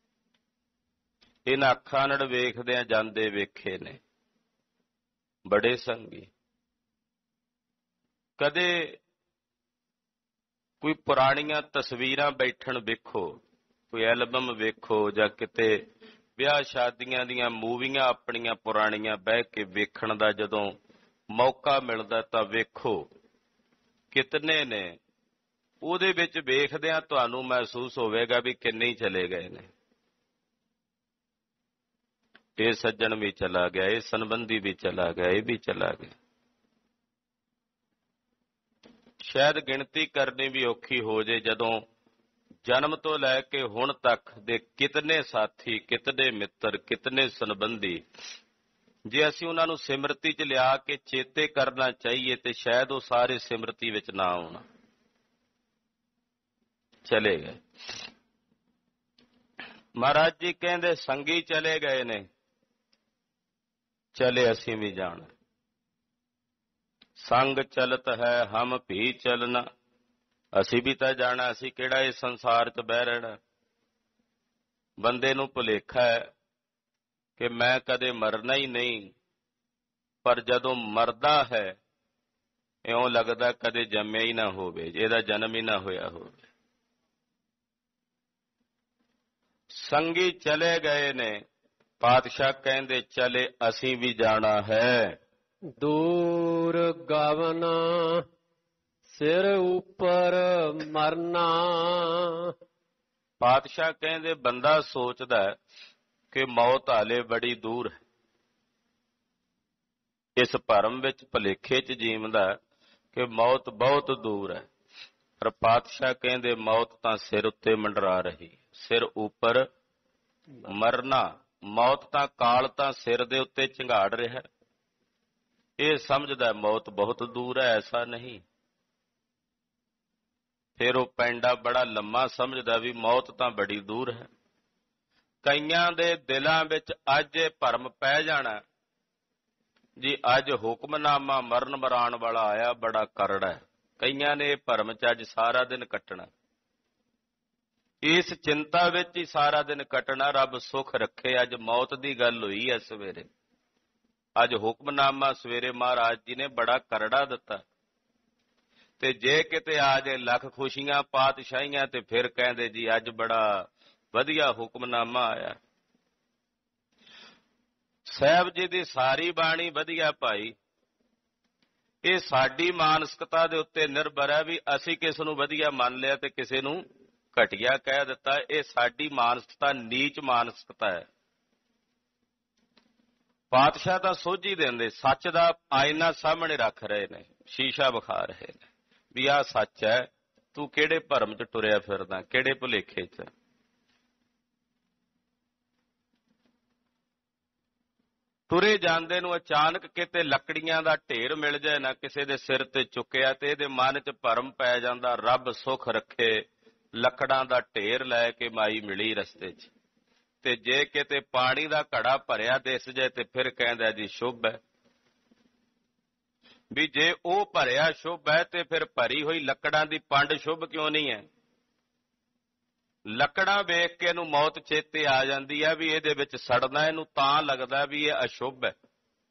ਇਹਨਾਂ ਅੱਖਾਂ ਨਾਲ ਵੇਖਦਿਆਂ ਜਾਂਦੇ ਵੇਖੇ ਨੇ ਬੜੇ ਸੰਗੀ। ਕਦੇ ਕੋਈ ਪੁਰਾਣੀਆਂ ਤਸਵੀਰਾਂ ਬੈਠਣ ਵੇਖੋ, ਕੋਈ ਐਲਬਮ ਵੇਖੋ, ਜਾਂ ਕਿਤੇ ਵਿਆਹ ਸ਼ਾਦੀਆਂ ਦੀਆਂ ਮੂਵੀਆਂ ਆਪਣੀਆਂ ਪੁਰਾਣੀਆਂ ਬਹਿ ਕੇ ਵੇਖਣ ਦਾ ਜਦੋਂ ਮੌਕਾ ਮਿਲਦਾ ਤਾਂ ਵੇਖੋ ਕਿਤਨੇ ਨੇ। ਉਹਦੇ ਵਿੱਚ ਵੇਖਦਿਆਂ ਤੁਹਾਨੂੰ ਮਹਿਸੂਸ ਹੋਵੇਗਾ ਵੀ ਕਿੰਨੇ ਹੀ ਚਲੇ ਗਏ ਨੇ। ਇਹ ਸੱਜਣ ਵੀ ਚਲਾ ਗਿਆ, ਇਹ ਸੰਬੰਧੀ ਵੀ ਚਲਾ ਗਿਆ, ਇਹ ਵੀ ਚਲਾ ਗਿਆ। ਸ਼ਾਇਦ ਗਿਣਤੀ ਕਰਨੀ ਵੀ ਔਖੀ ਹੋ ਜੇ, ਜਦੋਂ ਜਨਮ ਤੋਂ ਲੈ ਕੇ ਹੁਣ ਤੱਕ ਦੇ ਕਿਤਨੇ ਸਾਥੀ, ਕਿਤਨੇ ਮਿੱਤਰ, ਕਿਤਨੇ ਸੰਬੰਧੀ, ਜੇ ਅਸੀਂ ਉਹਨਾਂ ਨੂੰ ਸਿਮਰਤੀ 'ਚ ਲਿਆ ਕੇ ਚੇਤੇ ਕਰਨਾ ਚਾਹੀਏ ਤੇ ਸ਼ਾਇਦ ਉਹ ਸਾਰੇ ਸਿਮਰਤੀ ਵਿੱਚ ਨਾ ਆਉਣ, ਚਲੇ ਗਏ। ਮਹਾਰਾਜ ਜੀ ਕਹਿੰਦੇ ਸੰਗੀ ਚਲੇ ਗਏ ਨੇ, ਚਲੇ ਅਸੀਂ ਵੀ ਜਾਣਾ। ਸੰਗ ਚਲਤ ਹੈ ਹਮ ਵੀ ਚਲਣਾ, ਅਸੀਂ ਵੀ ਤਾਂ ਜਾਣਾ। ਅਸੀਂ ਕਿਹੜਾ ਇਸ ਸੰਸਾਰ 'ਚ ਬਹਿ ਰਹਿਣਾ? ਬੰਦੇ ਨੂੰ ਭੁਲੇਖਾ ਹੈ ਕਿ ਮੈਂ ਕਦੇ ਮਰਨਾ ਹੀ ਨਹੀਂ, ਪਰ ਜਦੋਂ ਮਰਦਾ ਹੈ ਇਉਂ ਲੱਗਦਾ ਕਦੇ ਜੰਮਿਆ ਹੀ ਨਾ ਹੋਵੇ, ਇਹਦਾ ਜਨਮ ਹੀ ਨਾ ਹੋਇਆ ਹੋਵੇ। ਸੰਗੀ ਚਲੇ ਗਏ ਨੇ, ਪਾਤਸ਼ਾਹ ਕਹਿੰਦੇ ਚਲੇ ਅਸੀਂ ਵੀ ਜਾਣਾ ਹੈ। ਦੂਰ ਗਵਨਾ ਸਿਰ ਉੱਪਰ ਮਰਨਾ। ਪਾਤਸ਼ਾਹ ਕਹਿੰਦੇ ਬੰਦਾ ਸੋਚਦਾ ਕਿ ਮੌਤ ਹਾਲੇ ਬੜੀ ਦੂਰ ਹੈ, ਇਸ ਭਰਮ ਵਿੱਚ ਭੁਲੇਖੇ 'ਚ ਜੀਵਦਾ ਕਿ ਮੌਤ ਬਹੁਤ ਦੂਰ ਹੈ। ਪਰ ਪਾਤਸ਼ਾਹ ਕਹਿੰਦੇ ਮੌਤ ਤਾਂ ਸਿਰ ਉੱਤੇ ਮੰਡਰਾ ਰਹੀ, ਸਿਰ ਉੱਪਰ ਮਰਨਾ। ਮੌਤ ਤਾਂ ਕਾਲ ਤਾਂ ਸਿਰ ਦੇ ਉੱਤੇ ਝੰਗਾੜ ਰਿਹਾ। ਇਹ ਸਮਝਦਾ ਮੌਤ ਬਹੁਤ ਦੂਰ ਹੈ, ਐਸਾ ਨਹੀਂ। ਫਿਰ ਉਹ ਪੈਂਡਾ ਬੜਾ ਲੰਮਾ ਸਮਝਦਾ ਵੀ ਮੌਤ ਤਾਂ ਬੜੀ ਦੂਰ ਹੈ। ਕਈਆਂ ਦੇ ਦਿਲਾਂ ਵਿੱਚ ਅੱਜ ਇਹ ਭਰਮ ਪੈ ਜਾਣਾ ਜੀ ਅੱਜ ਹੁਕਮਨਾਮਾ ਮਰਨ ਮਰਾਉਣ ਵਾਲਾ ਆਇਆ, ਬੜਾ ਕਰੜਾ ਹੈ। ਕਈਆਂ ਨੇ ਇਹ ਭਰਮ 'ਚ ਅੱਜ ਸਾਰਾ ਦਿਨ ਕੱਟਣਾ, ਇਸ ਚਿੰਤਾ ਵਿੱਚ ਹੀ ਸਾਰਾ ਦਿਨ ਕੱਟਣਾ। ਰੱਬ ਸੁੱਖ ਰੱਖੇ, ਅੱਜ ਮੌਤ ਦੀ ਗੱਲ ਹੋਈ ਹੈ ਸਵੇਰੇ। ਅੱਜ ਹੁਕਮਨਾਮਾ ਸਵੇਰੇ ਮਹਾਰਾਜ ਜੀ ਨੇ ਬੜਾ ਕਰੜਾ ਦਿੱਤਾ, ਤੇ ਜੇ ਕਿਤੇ ਆ ਜੇ ਲੱਖ ਖੁਸ਼ੀਆਂ ਪਾਤਸ਼ਾਹੀਆਂ ਤੇ ਫਿਰ ਕਹਿੰਦੇ ਜੀ ਅੱਜ ਬੜਾ ਵਧੀਆ ਹੁਕਮਨਾਮਾ ਆਇਆ। ਸਾਹਿਬ ਜੀ ਦੀ ਸਾਰੀ ਬਾਣੀ ਵਧੀਆ ਭਾਈ, ਇਹ ਸਾਡੀ ਮਾਨਸਿਕਤਾ ਦੇ ਉੱਤੇ ਨਿਰਭਰ ਹੈ ਵੀ ਅਸੀਂ ਕਿਸ ਨੂੰ ਵਧੀਆ ਮੰਨ ਲਿਆ ਤੇ ਕਿਸੇ ਨੂੰ ਘਟੀਆ ਕਹਿ ਦਿੱਤਾ। ਇਹ ਸਾਡੀ ਮਾਨਸਿਕਤਾ ਨੀਚ ਮਾਨਸਿਕਤਾ ਹੈ। ਪਾਤਸ਼ਾਹ ਤਾਂ ਸੋਝੀ ਦਿੰਦੇ, ਸੱਚ ਦਾ ਆਇਨਾ ਸਾਹਮਣੇ ਰੱਖ ਰਹੇ ਨੇ, ਸ਼ੀਸ਼ਾ ਵਿਖਾ ਰਹੇ ਨੇ ਵੀ ਆਹ ਸੱਚ ਹੈ, ਤੂੰ ਕਿਹੜੇ ਭਰਮ 'ਚ ਟੁਰਿਆ ਫਿਰਦਾ, ਕਿਹੜੇ ਭੁਲੇਖੇ 'ਚ। ਤੁਰੇ ਜਾਂਦੇ ਨੂੰ ਅਚਾਨਕ ਕਿਤੇ ਲੱਕੜੀਆਂ ਦਾ ਢੇਰ ਮਿਲ ਜਾਏ ਨਾ ਕਿਸੇ ਦੇ ਸਿਰ ਤੇ ਚੁੱਕਿਆ, ਤੇ ਇਹਦੇ ਮਨ 'ਚ ਭਰਮ ਪੈ ਜਾਂਦਾ ਰੱਬ ਸੁੱਖ ਰੱਖੇ ਲੱਕੜਾਂ ਦਾ ਢੇਰ ਲੈ ਕੇ ਮਾਈ ਮਿਲੀ ਰਸਤੇ 'ਚ। ਤੇ ਜੇ ਕਿਤੇ ਪਾਣੀ ਦਾ ਘੜਾ ਭਰਿਆ ਦਿਸ ਜਾਏ ਤੇ ਫਿਰ ਕਹਿੰਦਾ ਜੀ ਸ਼ੁਭ ਹੈ। ਵੀ ਜੇ ਉਹ ਭਰਿਆ ਸ਼ੁਭ ਹੈ ਤੇ ਫਿਰ ਭਰੀ ਹੋਈ ਲੱਕੜਾਂ ਦੀ ਪੰਡ ਸ਼ੁਭ ਕਿਉਂ ਨਹੀਂ ਹੈ? ਲੱਕੜਾਂ ਵੇਖ ਕੇ ਇਹਨੂੰ ਮੌਤ ਚੇਤੇ ਆ ਜਾਂਦੀ ਹੈ ਵੀ ਇਹਦੇ ਵਿੱਚ ਸੜਨਾ, ਇਹਨੂੰ ਤਾਂ ਲੱਗਦਾ ਵੀ ਇਹ ਅਸ਼ੁਭ ਹੈ।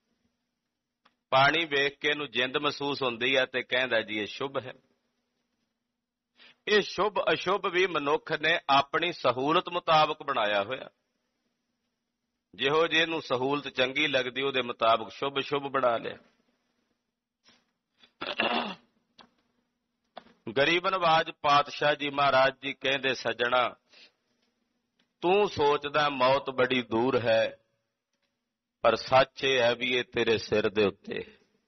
ਪਾਣੀ ਵੇਖ ਕੇ ਇਹਨੂੰ ਜਿੰਦ ਮਹਿਸੂਸ ਹੁੰਦੀ ਹੈ ਤੇ ਕਹਿੰਦਾ ਜੀ ਇਹ ਸ਼ੁਭ ਹੈ। ਇਹ ਸ਼ੁਭ ਅਸ਼ੁਭ ਵੀ ਮਨੁੱਖ ਨੇ ਆਪਣੀ ਸਹੂਲਤ ਮੁਤਾਬਕ ਬਣਾਇਆ ਹੋਇਆ। ਜਿਹੋ ਜਿਹੇ ਨੂੰ ਸਹੂਲਤ ਚੰਗੀ ਲੱਗਦੀ ਉਹਦੇ ਮੁਤਾਬਕ ਸ਼ੁਭ ਸ਼ੁਭ ਬਣਾ ਲਿਆ। ਗਰੀਬ ਨਵਾਜ ਪਾਤਸ਼ਾਹ ਜੀ ਮਹਾਰਾਜ ਜੀ ਕਹਿੰਦੇ ਸੱਜਣਾ ਤੂੰ ਸੋਚਦਾ ਮੌਤ ਬੜੀ ਦੂਰ ਹੈ, ਪਰ ਸੱਚ ਇਹ ਹੈ ਵੀ ਇਹ ਤੇਰੇ ਸਿਰ ਦੇ ਉੱਤੇ।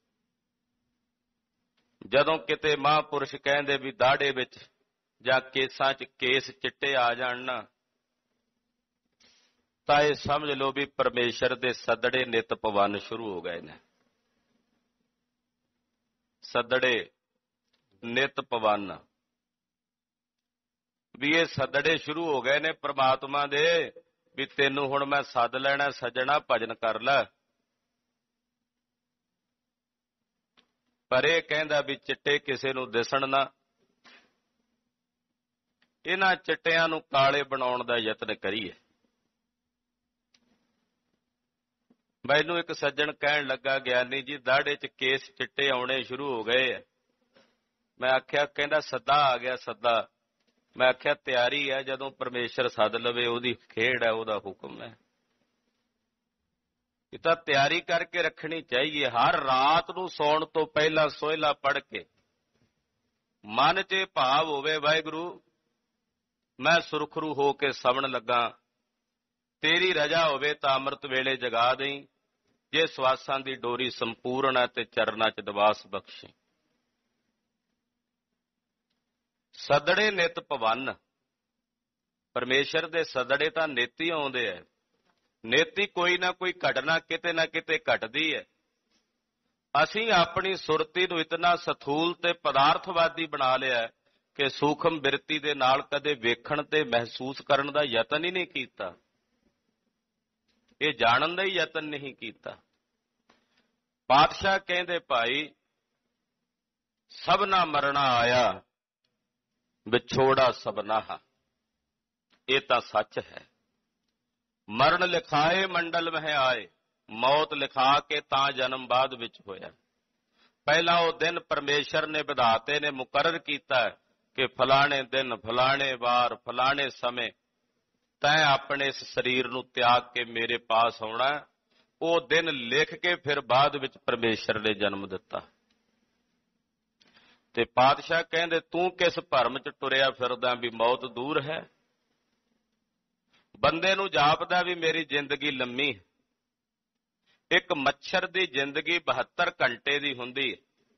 ਜਦੋਂ ਕਿਤੇ ਮਹਾਂਪੁਰਸ਼ ਕਹਿੰਦੇ ਵੀ ਦਾੜੇ ਵਿੱਚ ਜਾਂ ਕੇਸਾਂ 'ਚ ਕੇਸ ਚਿੱਟੇ ਆ ਜਾਣ ਨਾ, ਤਾਂ ਇਹ ਸਮਝ ਲਓ ਵੀ ਪਰਮੇਸ਼ਰ ਦੇ ਸੱਦੜੇ ਨਿਤ ਪਵਨ ਸ਼ੁਰੂ ਹੋ ਗਏ ਨੇ। ਸੱਦੜੇ ਨਿਤ ਪਵਨ ਵੀ ਇਹ ਸੱਦੜੇ ਸ਼ੁਰੂ ਹੋ ਗਏ ਨੇ ਪ੍ਰਮਾਤਮਾ ਦੇ ਵੀ ਤੈਨੂੰ ਹੁਣ ਮੈਂ ਸੱਦ ਲੈਣਾ, ਸੱਜਣਾ ਭਜਨ ਕਰ ਲੈ। ਪਰ ਇਹ ਕਹਿੰਦਾ ਵੀ ਚਿੱਟੇ ਕਿਸੇ ਨੂੰ ਦਿਸਣ ਨਾ। ਇਹਨਾਂ ਚਿੱਟਿਆਂ ਨੂੰ ਕਾਲੇ ਬਣਾਉਣ ਦਾ ਯਤਨ ਕਰੀਏ। ਮੈਨੂੰ ਇੱਕ ਸੱਜਣ ਕਹਿਣ ਲੱਗਾ ਗਿਆਨੀ ਜੀ ਦਾੜੇ 'ਚ ਕੇਸ ਚਿੱਟੇ ਆਉਣੇ ਸ਼ੁਰੂ ਹੋ ਗਏ ਆ। ਮੈਂ ਆਖਿਆ, ਕਹਿੰਦਾ ਸੱਦਾ ਆ ਗਿਆ ਸੱਦਾ। ਮੈਂ ਆਖਿਆ ਤਿਆਰੀ ਹੈ, ਜਦੋਂ ਪਰਮੇਸ਼ਰ ਸੱਦ ਲਵੇ ਉਹਦੀ ਖੇਡ ਹੈ, ਉਹਦਾ ਹੁਕਮ ਹੈ। ਇਹ ਤਾਂ ਤਿਆਰੀ ਕਰਕੇ ਰੱਖਣੀ ਚਾਹੀਏ। ਹਰ ਰਾਤ ਨੂੰ ਸੌਣ ਤੋਂ ਪਹਿਲਾਂ ਸੋਹਿਲਾ ਪੜ੍ਹ ਕੇ ਮਨ 'ਚ ਭਾਵ ਹੋਵੇ ਵਾਹਿਗੁਰੂ ਮੈਂ ਸੁਰਖਰੂ ਹੋ ਕੇ ਸਵਣ ਲੱਗਾ, ਤੇਰੀ ਰਜਾ ਹੋਵੇ ਤਾਂ ਅੰਮ੍ਰਿਤ ਵੇਲੇ ਜਗਾ ਦੇਈਂ, ਜੇ ਸਵਾਸਾਂ ਦੀ ਡੋਰੀ ਸੰਪੂਰਨ ਹੈ ਤੇ ਚਰਨਾਂ 'ਚ ਨਿਵਾਸ ਬਖਸ਼ੇ। ਸੱਦੜੇ ਨਿਤ ਪਵਨ, ਪਰਮੇਸ਼ਰ ਦੇ ਸੱਦੜੇ ਤਾਂ ਨਿਤ ਹੀ ਆਉਂਦੇ ਐ। ਨਿਤ ਹੀ ਕੋਈ ਨਾ ਕੋਈ ਘਟਨਾ ਕਿਤੇ ਨਾ ਕਿਤੇ ਘਟਦੀ ਹੈ। ਅਸੀਂ ਆਪਣੀ ਸੁਰਤੀ ਨੂੰ ਇਤਨਾ ਸਥੂਲ ਤੇ ਪਦਾਰਥਵਾਦੀ ਬਣਾ ਲਿਆ ਕਿ ਸੂਖਮ ਬਿਰਤੀ ਦੇ ਨਾਲ ਕਦੇ ਵੇਖਣ ਤੇ ਮਹਿਸੂਸ ਕਰਨ ਦਾ ਯਤਨ ਹੀ ਨਹੀਂ ਕੀਤਾ। ਇਹ ਜਾਣਨ ਦਾ ਹੀ ਯਤਨ ਨਹੀਂ ਕੀਤਾ। ਪਾਤਸ਼ਾਹ ਕਹਿੰਦੇ ਭਾਈ ਸਭਨਾ ਮਰਨਾ ਆਇਆ, ਵਿਛੋੜਾ ਸਭਨਾ। ਇਹ ਤਾਂ ਸੱਚ ਹੈ। ਮਰਨ ਲਿਖਾਏ ਮੰਡਲ ਮਹਿ ਆਏ, ਮੌਤ ਲਿਖਾ ਕੇ ਤਾਂ ਜਨਮ ਬਾਅਦ ਵਿੱਚ ਹੋਇਆ। ਪਹਿਲਾਂ ਉਹ ਦਿਨ ਪਰਮੇਸ਼ਰ ਨੇ ਵਿਧਾਤੇ ਨੇ ਮੁਕਰਰ ਕੀਤਾ ਕਿ ਫਲਾਣੇ ਦਿਨ ਫਲਾਣੇ ਵਾਰ ਫਲਾਣੇ ਸਮੇਂ ਤੈਂ ਆਪਣੇ ਇਸ ਸਰੀਰ ਨੂੰ ਤਿਆਗ ਕੇ ਮੇਰੇ ਪਾਸ ਆਉਣਾ। ਉਹ ਦਿਨ ਲਿਖ ਕੇ ਫਿਰ ਬਾਅਦ ਵਿੱਚ ਪਰਮੇਸ਼ਰ ਨੇ ਜਨਮ ਦਿੱਤਾ। ਤੇ ਪਾਤਸ਼ਾਹ ਕਹਿੰਦੇ ਤੂੰ ਕਿਸ ਭਰਮ ਚ ਟੁਰਿਆ ਫਿਰਦਾ ਵੀ ਮੌਤ ਦੂਰ ਹੈ। ਬੰਦੇ ਨੂੰ ਜਾਪਦਾ ਵੀ ਮੇਰੀ ਜ਼ਿੰਦਗੀ ਲੰਮੀ ਹੈ। ਇੱਕ ਮੱਛਰ ਦੀ ਜ਼ਿੰਦਗੀ ਬਹੱਤਰ ਘੰਟੇ ਦੀ ਹੁੰਦੀ ਹੈ।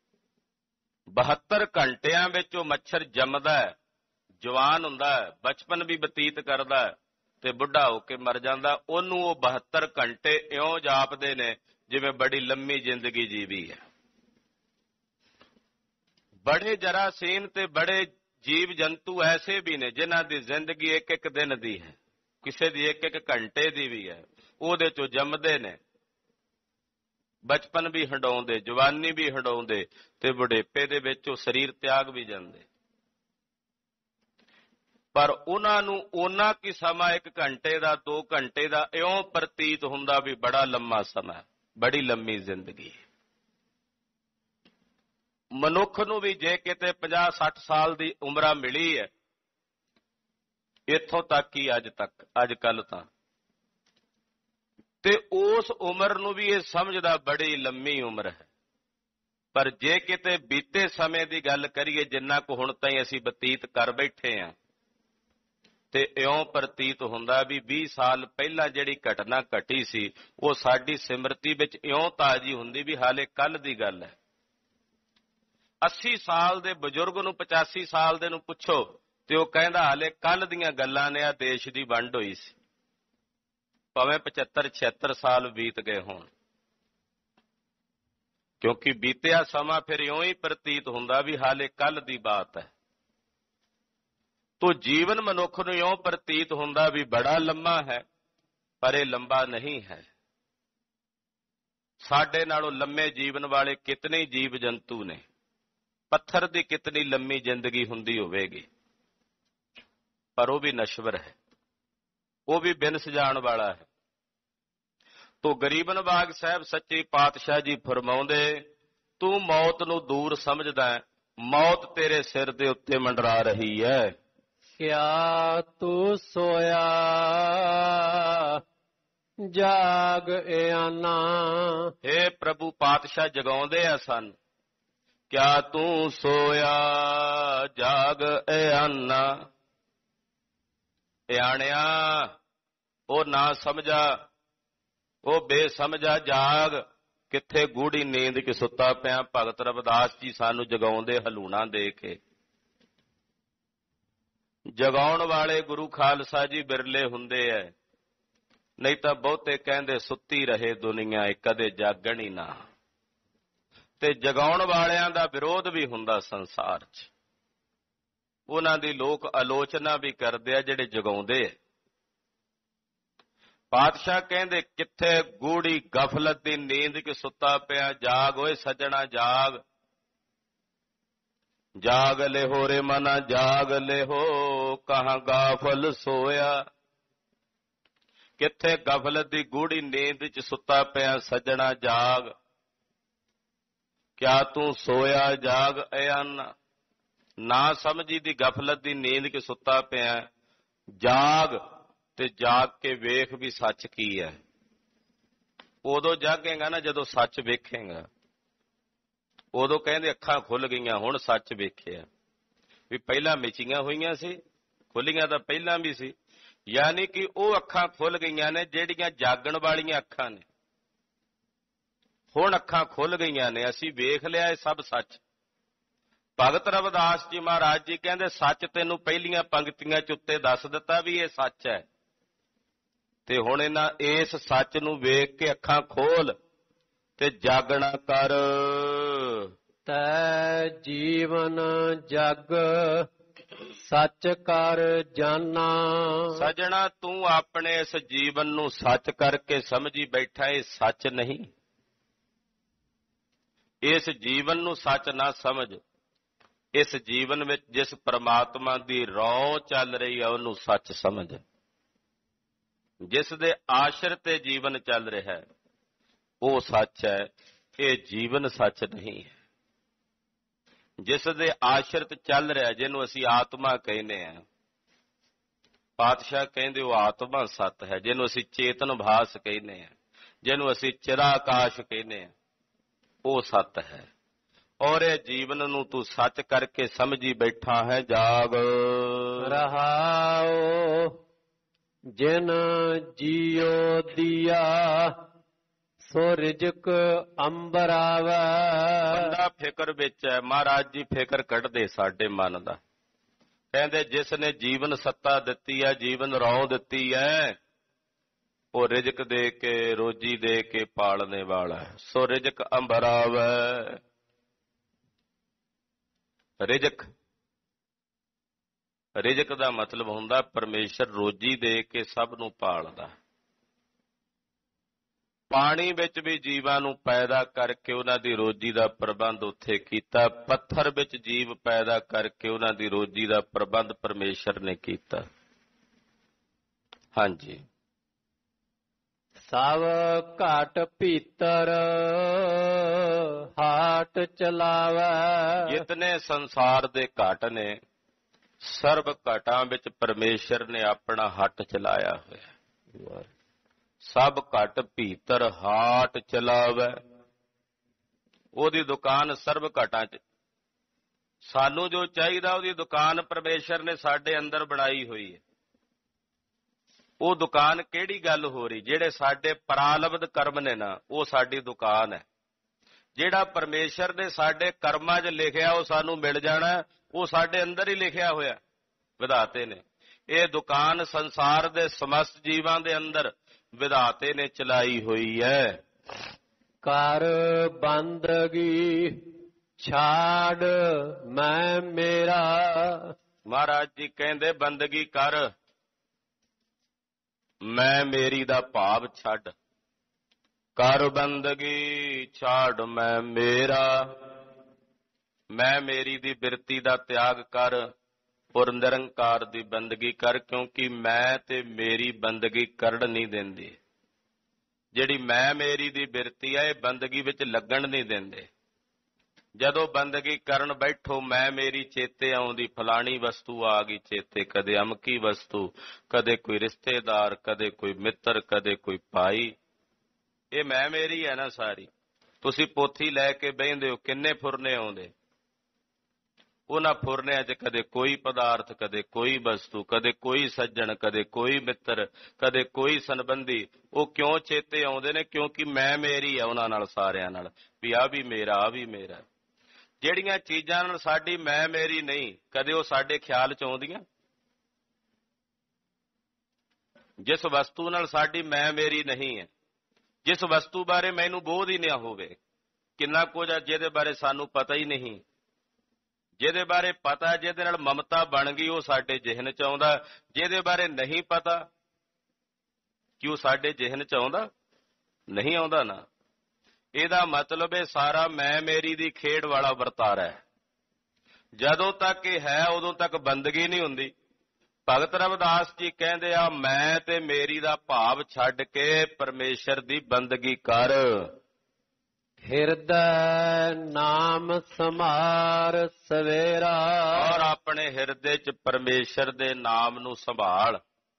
ਬਹੱਤਰ ਘੰਟਿਆਂ ਵਿੱਚ ਉਹ ਮੱਛਰ ਜੰਮਦਾ ਹੈ, ਜਵਾਨ ਹੁੰਦਾ ਹੈ, ਬਚਪਨ ਵੀ ਬਤੀਤ ਕਰਦਾ ਹੈ ਤੇ ਬੁੱਢਾ ਹੋ ਕੇ ਮਰ ਜਾਂਦਾ। ਉਹਨੂੰ ਉਹ ਬਹੱਤਰ ਘੰਟੇ ਇਉਂ ਜਾਪਦੇ ਨੇ ਜਿਵੇਂ ਬੜੀ ਲੰਮੀ ਜ਼ਿੰਦਗੀ ਜੀਵੀ ਹੈ। ਬੜੇ ਜਰਾਸੀਮ ਤੇ ਬੜੇ ਜੀਵ ਜੰਤੂ ਐਸੇ ਵੀ ਨੇ ਜਿਨ੍ਹਾਂ ਦੀ ਜ਼ਿੰਦਗੀ ਇੱਕ ਇੱਕ ਦਿਨ ਦੀ ਹੈ, ਕਿਸੇ ਦੀ ਇੱਕ ਇੱਕ ਘੰਟੇ ਦੀ ਵੀ ਹੈ। ਉਹਦੇ ਚੋਂ ਜੰਮਦੇ ਨੇ, ਬਚਪਨ ਵੀ ਹੰਡਾਉਂਦੇ, ਜਵਾਨੀ ਵੀ ਹੰਡਾਉਂਦੇ ਤੇ ਬੁਢੇਪੇ ਦੇ ਵਿੱਚ ਉਹ ਸਰੀਰ ਤਿਆਗ ਵੀ ਜਾਂਦੇ। ਪਰ ਉਹਨਾਂ ਨੂੰ ਓਨਾ ਕੀ ਸਮਾਂ ਇੱਕ ਘੰਟੇ ਦਾ, ਦੋ ਘੰਟੇ ਦਾ ਇਉਂ ਪ੍ਰਤੀਤ ਹੁੰਦਾ ਵੀ ਬੜਾ ਲੰਮਾ ਸਮਾਂ, ਬੜੀ ਲੰਮੀ ਜ਼ਿੰਦਗੀ। ਮਨੁੱਖ ਨੂੰ ਵੀ ਜੇ ਕਿਤੇ ਪੰਜਾਹ ਸੱਠ ਸਾਲ ਦੀ ਉਮਰਾਂ ਮਿਲੀ ਹੈ, ਇੱਥੋਂ ਤੱਕ ਹੀ ਅੱਜ ਤੱਕ ਅੱਜ ਕੱਲ ਤਾਂ, ਤੇ ਉਸ ਉਮਰ ਨੂੰ ਵੀ ਇਹ ਸਮਝਦਾ ਬੜੀ ਲੰਮੀ ਉਮਰ ਹੈ। ਪਰ ਜੇ ਕਿਤੇ ਬੀਤੇ ਸਮੇਂ ਦੀ ਗੱਲ ਕਰੀਏ, ਜਿੰਨਾ ਕੁ ਹੁਣ ਤਾਈਂ ਅਸੀਂ ਬਤੀਤ ਕਰ ਬੈਠੇ ਹਾਂ, ਤੇ ਇਉਂ ਪ੍ਰਤੀਤ ਹੁੰਦਾ ਵੀ ਵੀਹ ਸਾਲ ਪਹਿਲਾਂ ਜਿਹੜੀ ਘਟਨਾ ਘਟੀ ਸੀ ਉਹ ਸਾਡੀ ਸਿਮਰਤੀ ਵਿੱਚ ਇਉਂ ਤਾਜ਼ੀ ਹੁੰਦੀ ਵੀ ਹਾਲੇ ਕੱਲ ਦੀ ਗੱਲ ਹੈ। ਅੱਸੀ ਸਾਲ ਦੇ ਬਜ਼ੁਰਗ ਨੂੰ ਪਚਾਸੀ ਸਾਲ ਦੇ ਨੂੰ ਪੁੱਛੋ ਤੇ ਉਹ ਕਹਿੰਦਾ ਹਾਲੇ ਕੱਲ ਦੀਆਂ ਗੱਲਾਂ ਨੇ, ਆ ਦੇਸ਼ ਦੀ ਵੰਡ ਹੋਈ ਸੀ, ਭਾਵੇਂ ਪਝੱਤਰ ਛਿਹੱਤਰ ਸਾਲ ਬੀਤ ਗਏ ਹੋਣ। ਕਿਉਂਕਿ ਬੀਤਿਆ ਸਮਾਂ ਫਿਰ ਇਉਂ ਹੀ ਪ੍ਰਤੀਤ ਹੁੰਦਾ ਵੀ ਹਾਲੇ ਕੱਲ ਦੀ ਬਾਤ ਹੈ। ਤੋ ਜੀਵਨ ਮਨੁੱਖ ਨੂੰ ਇਉਂ ਪ੍ਰਤੀਤ ਹੁੰਦਾ ਵੀ ਬੜਾ ਲੰਮਾ ਹੈ, ਪਰ ਇਹ ਲੰਬਾ ਨਹੀਂ ਹੈ। ਸਾਡੇ ਨਾਲੋਂ ਲੰਮੇ ਜੀਵਨ ਵਾਲੇ ਕਿਤਨੇ ਜੀਵ ਜੰਤੂ ਨੇ। ਪੱਥਰ ਦੀ ਕਿਤਨੀ ਲੰਮੀ ਜ਼ਿੰਦਗੀ ਹੁੰਦੀ ਹੋਵੇਗੀ, ਪਰ ਉਹ ਵੀ ਨਸ਼ਵਰ ਹੈ, ਉਹ ਵੀ ਬਿਨ ਸਜਾਣ ਵਾਲਾ ਹੈ। ਤੋ ਗਰੀਬ ਨਵਾਜ ਸਾਹਿਬ ਸੱਚੇ ਪਾਤਸ਼ਾਹ ਜੀ ਫਰਮਾਉਂਦੇ, ਤੂੰ ਮੌਤ ਨੂੰ ਦੂਰ ਸਮਝਦਾ ਹੈ, ਮੌਤ ਤੇਰੇ ਸਿਰ ਦੇ ਉੱਤੇ ਮੰਡਰਾ ਰਹੀ ਹੈ। ਕਿਆ ਤੂੰ ਸੋਇਆ ਜਾਗ ਇਆਨਾ। ਹੇ ਪ੍ਰਭੂ ਪਾਤਸ਼ਾਹ ਜਗਾਉਂਦੇ ਆ ਸਨ, ਕਿਆ ਤੂੰ ਸੋਇਆ ਜਾਗ ਇਆਨਾ। ਇਆਣਿਆ ਉਹ ਨਾ ਸਮਝਾ, ਉਹ ਬੇਸਮਝਾ ਜਾਗ, ਕਿੱਥੇ ਗੂੜੀ ਨੀਂਦ ਕਿ ਸੁੱਤਾ ਪਿਆ। ਭਗਤ ਰਵਿਦਾਸ ਜੀ ਸਾਨੂੰ ਜਗਾਉਂਦੇ ਹਲੂਣਾ ਦੇ ਕੇ। ਜਗਾਉਣ ਵਾਲੇ ਗੁਰੂ ਖਾਲਸਾ ਜੀ ਬਿਰਲੇ ਹੁੰਦੇ ਐ, ਨਹੀਂ ਤਾਂ ਬਹੁਤੇ ਕਹਿੰਦੇ ਸੁੱਤੀ ਰਹੇ ਦੁਨੀਆ ਕਦੇ ਜਾਗਣ ਹੀ ਨਾ। ਤੇ ਜਗਾਉਣ ਵਾਲਿਆਂ ਦਾ ਵਿਰੋਧ ਵੀ ਹੁੰਦਾ ਸੰਸਾਰ 'ਚ, ਉਹਨਾਂ ਦੀ ਲੋਕ ਆਲੋਚਨਾ ਵੀ ਕਰਦੇ ਆ ਜਿਹੜੇ ਜਗਾਉਂਦੇ। ਪਾਤਸ਼ਾਹ ਕਹਿੰਦੇ ਕਿੱਥੇ ਗੂੜੀ ਗਫਲਤ ਦੀ ਨੀਂਦ ਕਿ ਸੁੱਤਾ ਪਿਆ, ਜਾਗ ਓਏ ਸੱਜਣਾ ਜਾਗ। ਜਾਗ ਲਿਹੋ ਰੇ ਮਨਾ ਜਾਗ ਲਿਹੋ, ਕਹਾਂ ਗਾਫਲ ਸੋਇਆ। ਕਿੱਥੇ ਗਫਲਤ ਦੀ ਗੂੜੀ ਨੀਂਦ 'ਚ ਸੁੱਤਾ ਪਿਆ ਸੱਜਣਾ ਜਾਗ। ਕਿਆ ਤੂੰ ਸੋਇਆ ਜਾਗ ਇਆਨਾ। ਨਾ ਸਮਝੀ ਦੀ ਗਫਲਤ ਦੀ ਨੀਂਦ 'ਚ ਸੁੱਤਾ ਪਿਆ, ਜਾਗ ਤੇ ਜਾਗ ਕੇ ਵੇਖ ਵੀ ਸੱਚ ਕੀ ਹੈ। ਉਦੋਂ ਜਾਗੇਗਾ ਨਾ ਜਦੋਂ ਸੱਚ ਵੇਖੇਗਾ। ਉਦੋਂ ਕਹਿੰਦੇ ਅੱਖਾਂ ਖੁੱਲ ਗਈਆਂ, ਹੁਣ ਸੱਚ ਵੇਖਿਆ। ਵੀ ਪਹਿਲਾਂ ਮਿਚੀਆਂ ਹੋਈਆਂ ਸੀ, ਖੁੱਲੀਆਂ ਤਾਂ ਪਹਿਲਾਂ ਵੀ ਸੀ। ਯਾਨੀ ਕਿ ਉਹ ਅੱਖਾਂ ਖੁੱਲ ਗਈਆਂ ਨੇ ਜਿਹੜੀਆਂ ਜਾਗਣ ਵਾਲੀਆਂ ਅੱਖਾਂ ਨੇ। ਹੁਣ ਅੱਖਾਂ ਖੁੱਲ ਗਈਆਂ ਨੇ, ਅਸੀਂ ਵੇਖ ਲਿਆ ਇਹ ਸਭ ਸੱਚ। ਭਗਤ ਰਵਿਦਾਸ ਜੀ ਮਹਾਰਾਜ ਜੀ ਕਹਿੰਦੇ ਸੱਚ ਤੈਨੂੰ ਪਹਿਲੀਆਂ ਪੰਕਤੀਆਂ 'ਚ ਉੱਤੇ ਦੱਸ ਦਿੱਤਾ ਵੀ ਇਹ ਸੱਚ ਹੈ, ਤੇ ਹੁਣ ਇਹਨਾਂ ਇਸ ਸੱਚ ਨੂੰ ਵੇਖ ਕੇ ਅੱਖਾਂ ਖੋਲ ਤੇ ਜਾਗਣਾ ਕਰ। ਤੈ ਜੀਵਨ ਜਗ ਸੱਚ ਕਰ ਜਾਨਾ। ਸਜਣਾ ਤੂੰ ਆਪਣੇ ਇਸ ਜੀਵਨ ਨੂੰ ਸੱਚ ਕਰਕੇ ਸਮਝੀ ਬੈਠਾ, ਇਹ ਸੱਚ ਨਹੀਂ। ਇਸ ਜੀਵਨ ਨੂੰ ਸੱਚ ਨਾ ਸਮਝ। ਇਸ ਜੀਵਨ ਵਿੱਚ ਜਿਸ ਪ੍ਰਮਾਤਮਾ ਦੀ ਰੌਂ ਚੱਲ ਰਹੀ ਹੈ ਉਹਨੂੰ ਸੱਚ ਸਮਝ। ਜਿਸ ਦੇ ਆਸ਼ਰਿਤ ਤੇ ਜੀਵਨ ਚੱਲ ਰਿਹਾ ਹੈ ਉਹ ਸੱਚ ਹੈ, ਇਹ ਜੀਵਨ ਸੱਚ ਨਹੀਂ ਹੈ। ਜਿਸ ਦੇ ਆਸ਼ਰਿਤ ਚੱਲ ਰਿਹਾ, ਜਿਹਨੂੰ ਅਸੀਂ ਆਤਮਾ ਕਹਿੰਦੇ ਆ। ਪਾਤਸ਼ਾਹ ਕਹਿੰਦੇ ਉਹ ਆਤਮਾ ਸੱਤ ਹੈ, ਜਿਹਨੂੰ ਅਸੀਂ ਚੇਤਨ ਭਾਸ ਕਹਿੰਦੇ ਆ, ਜਿਹਨੂੰ ਅਸੀਂ ਚਿਰਾਕਾਸ਼ ਕਹਿੰਦੇ ਆ, ਉਹ ਸੱਤ ਹੈ। ਔਰ ਇਹ ਜੀਵਨ ਨੂੰ ਤੂੰ ਸੱਚ ਕਰਕੇ ਸਮਝੀ ਬੈਠਾ ਹੈ। ਜਾਗ ਰਹਾਉ ਜਿਨ ਜੀਉ ਦੀਆ ਸੋ ਰਿਜਕ ਅੰਬਰ ਆਵੈ। ਬੰਦਾ ਫਿਕਰ ਵਿੱਚ ਹੈ। ਮਹਾਰਾਜ ਜੀ ਫਿਕਰ ਕੱਢਦੇ ਸਾਡੇ ਮਨ ਦਾ। ਕਹਿੰਦੇ ਜਿਸ ਨੇ ਜੀਵਨ ਸੱਤਾ ਦਿੱਤੀ ਹੈ, ਜੀਵਨ ਰੌਂ ਦਿੱਤੀ ਹੈ, ਉਹ ਰਿਜਕ ਦੇ ਕੇ ਰੋਜੀ ਦੇ ਕੇ ਪਾਲਣੇ ਵਾਲਾ ਹੈ। ਸੋ ਰਿਜਕ ਅੰਬਰ ਆਵੈ। ਰਿਜਕ ਰਿਜਕ ਦਾ ਮਤਲਬ ਹੁੰਦਾ ਪਰਮੇਸ਼ਰ ਰੋਜੀ ਦੇ ਕੇ ਸਭ ਨੂੰ ਪਾਲਦਾ। ਪਾਣੀ ਵਿੱਚ ਵੀ ਜੀਵਾਂ ਨੂੰ ਪੈਦਾ ਕਰਕੇ ਉਹਨਾਂ ਦੀ ਰੋਜੀ ਦਾ ਪ੍ਰਬੰਧ ਉੱਥੇ ਕੀਤਾ। ਪੱਥਰ ਵਿੱਚ ਜੀਵ ਪੈਦਾ ਕਰਕੇ ਉਹਨਾਂ ਦੀ ਰੋਜੀ ਦਾ ਪ੍ਰਬੰਧ ਪਰਮੇਸ਼ਰ ਨੇ ਕੀਤਾ। ਹਾਂਜੀ। ਸਭ ਘਾਟ ਭੀਤਰ ਹਾਟ ਚਲਾਵੈ। ਜਿਤਨੇ ਸੰਸਾਰ ਦੇ ਘਾਟ ਨੇ, ਸਰਬ ਘਾਟਾਂ ਵਿੱਚ ਪਰਮੇਸ਼ਰ ਨੇ ਆਪਣਾ ਹੱਟ ਚਲਾਇਆ ਹੋਇਆ। ਸਭ ਘਟ ਭੀਤਰ ਹਾਟ ਚਲਾਵੈ। ਉਹਦੀ ਦੁਕਾਨ ਸਰਬ ਘਾਟਾਂ 'ਚ। ਸਾਨੂੰ ਜੋ ਚਾਹੀਦਾ ਉਹਦੀ ਦੁਕਾਨ ਪਰਮੇਸ਼ਰ ਨੇ ਸਾਡੇ ਅੰਦਰ ਬਣਾਈ ਹੋਈ ਹੈ। ਉਹ ਦੁਕਾਨ ਕਿਹੜੀ ਗੱਲ ਹੋ ਰਹੀ? ਜਿਹੜੇ ਸਾਡੇ ਪ੍ਰਾਲਬਧ ਕਰਮ ਨੇ ਨਾ, ਉਹ ਸਾਡੀ ਦੁਕਾਨ ਹੈ। ਜਿਹੜਾ ਪਰਮੇਸ਼ਰ ਨੇ ਸਾਡੇ ਕਰਮਾਂ 'ਚ ਲਿਖਿਆ ਉਹ ਸਾਨੂੰ ਮਿਲ ਜਾਣਾ, ਉਹ ਸਾਡੇ ਅੰਦਰ ਹੀ ਲਿਖਿਆ ਹੋਇਆ ਵਿਧਾਤੇ ਨੇ। ਇਹ ਦੁਕਾਨ ਸੰਸਾਰ ਦੇ ਸਮਸਤ ਜੀਵਾਂ ਦੇ ਅੰਦਰ ਵਿਧਾਤੇ ਨੇ ਚਲਾਈ ਹੋਈ ਹੈ। ਕਰ ਬੰਦਗੀ ਛਾੜ ਮੈਂ ਮੇਰਾ। ਮਹਾਰਾਜ ਜੀ ਕਹਿੰਦੇ ਬੰਦਗੀ ਕਰ, ਮੈਂ ਮੇਰੀ ਦਾ ਭਾਵ ਛੱਡ। ਕਰ ਬੰਦਗੀ ਛਾੜ ਮੈਂ ਮੇਰਾ। ਮੈਂ ਮੇਰੀ ਦੀ ਬਿਰਤੀ ਦਾ ਤਿਆਗ ਕਰ ਔਰ ਨਿਰੰਕਾਰ ਦੀ ਬੰਦਗੀ ਕਰ, ਕਿਉਂਕਿ ਮੈਂ ਤੇ ਮੇਰੀ ਬੰਦਗੀ ਕਰਨ ਨਹੀਂ ਦਿੰਦੀ। ਜਿਹੜੀ ਮੈਂ ਮੇਰੀ ਦੀ ਬਿਰਤੀ ਹੈ ਇਹ ਬੰਦਗੀ ਵਿੱਚ ਲੱਗਣ ਨਹੀਂ ਦਿੰਦੇ। ਜਦੋਂ ਬੰਦਗੀ ਕਰਨ ਬੈਠੋ ਮੈਂ ਮੇਰੀ ਚੇਤੇ ਆਉਂਦੀ, ਫਲਾਣੀ ਵਸਤੂ ਆ ਗਈ ਚੇਤੇ, ਕਦੇ ਅਮਕੀ ਵਸਤੂ, ਕਦੇ ਕੋਈ ਰਿਸ਼ਤੇਦਾਰ, ਕਦੇ ਕੋਈ ਮਿੱਤਰ, ਕਦੇ ਕੋਈ ਭਾਈ। ਇਹ ਮੈਂ ਮੇਰੀ ਹੈ ਨਾ ਸਾਰੀ। ਤੁਸੀਂ ਪੋਥੀ ਲੈ ਕੇ ਬਹਿੰਦੇ ਹੋ, ਕਿੰਨੇ ਫੁਰਨੇ ਆਉਂਦੇ। ਉਹਨਾਂ ਫੁਰਨਿਆਂ 'ਚ ਕਦੇ ਕੋਈ ਪਦਾਰਥ, ਕਦੇ ਕੋਈ ਵਸਤੂ, ਕਦੇ ਕੋਈ ਸੱਜਣ, ਕਦੇ ਕੋਈ ਮਿੱਤਰ, ਕਦੇ ਕੋਈ ਸੰਬੰਧੀ। ਉਹ ਕਿਉਂ ਚੇਤੇ ਆਉਂਦੇ ਨੇ? ਕਿਉਂਕਿ ਮੈਂ ਮੇਰੀ ਹੈ ਉਹਨਾਂ ਨਾਲ, ਸਾਰਿਆਂ ਨਾਲ, ਵੀ ਆਹ ਵੀ ਮੇਰਾ, ਆਹ ਵੀ ਮੇਰਾ। ਜਿਹੜੀਆਂ ਚੀਜ਼ਾਂ ਨਾਲ ਸਾਡੀ ਮੈਂ ਮੇਰੀ ਨਹੀਂ, ਕਦੇ ਉਹ ਸਾਡੇ ਖਿਆਲ 'ਚ ਆਉਂਦੀਆਂ? ਜਿਸ ਵਸਤੂ ਨਾਲ ਸਾਡੀ ਮੈਂ ਮੇਰੀ ਨਹੀਂ ਹੈ, ਜਿਸ ਵਸਤੂ ਬਾਰੇ ਮੈਨੂੰ ਬੋਧ ਹੀ ਨਾ ਹੋਵੇ, ਕਿੰਨਾ ਕੁਝ ਹੈ ਜਿਹਦੇ ਬਾਰੇ ਸਾਨੂੰ ਪਤਾ ਹੀ ਨਹੀਂ। ਜਿਹਦੇ ਬਾਰੇ ਪਤਾ, ਜਿਹਦੇ ਨਾਲ ਮਮਤਾ ਬਣ ਗਈ, ਉਹ ਸਾਡੇ ਜ਼ਿਹਨ 'ਚ ਆਉਂਦਾ। ਜਿਹਦੇ ਬਾਰੇ ਨਹੀਂ ਪਤਾ, ਕਿ ਉਹ ਸਾਡੇ ਜ਼ਿਹਨ 'ਚ ਆਉਂਦਾ? ਨਹੀਂ ਆਉਂਦਾ ਨਾ। ਇਹਦਾ ਮਤਲਬ ਇਹ ਸਾਰਾ ਮੈਂ ਮੇਰੀ ਦੀ ਖੇਡ ਵਾਲਾ ਵਰਤਾਰਾ ਹੈ। ਜਦੋਂ ਤੱਕ ਇਹ ਹੈ ਉਦੋਂ ਤੱਕ ਬੰਦਗੀ ਨਹੀਂ ਹੁੰਦੀ। ਭਗਤ ਰਵਿਦਾਸ ਜੀ ਕਹਿੰਦੇ ਆ, ਮੈਂ ਤੇ ਮੇਰੀ ਦਾ ਭਾਵ ਛੱਡ ਕੇ ਪਰਮੇਸ਼ਰ ਦੀ ਬੰਦਗੀ ਕਰ। ਹਿਰਦੈ ਨਾਮ ਸਮਾਰ ਸਵੇਰਾ। ਔਰ ਆਪਣੇ ਹਿਰਦੇ 'ਚ ਪਰਮੇਸ਼ਰ ਦੇ ਨਾਮ ਨੂੰ ਸੰਭਾਲ।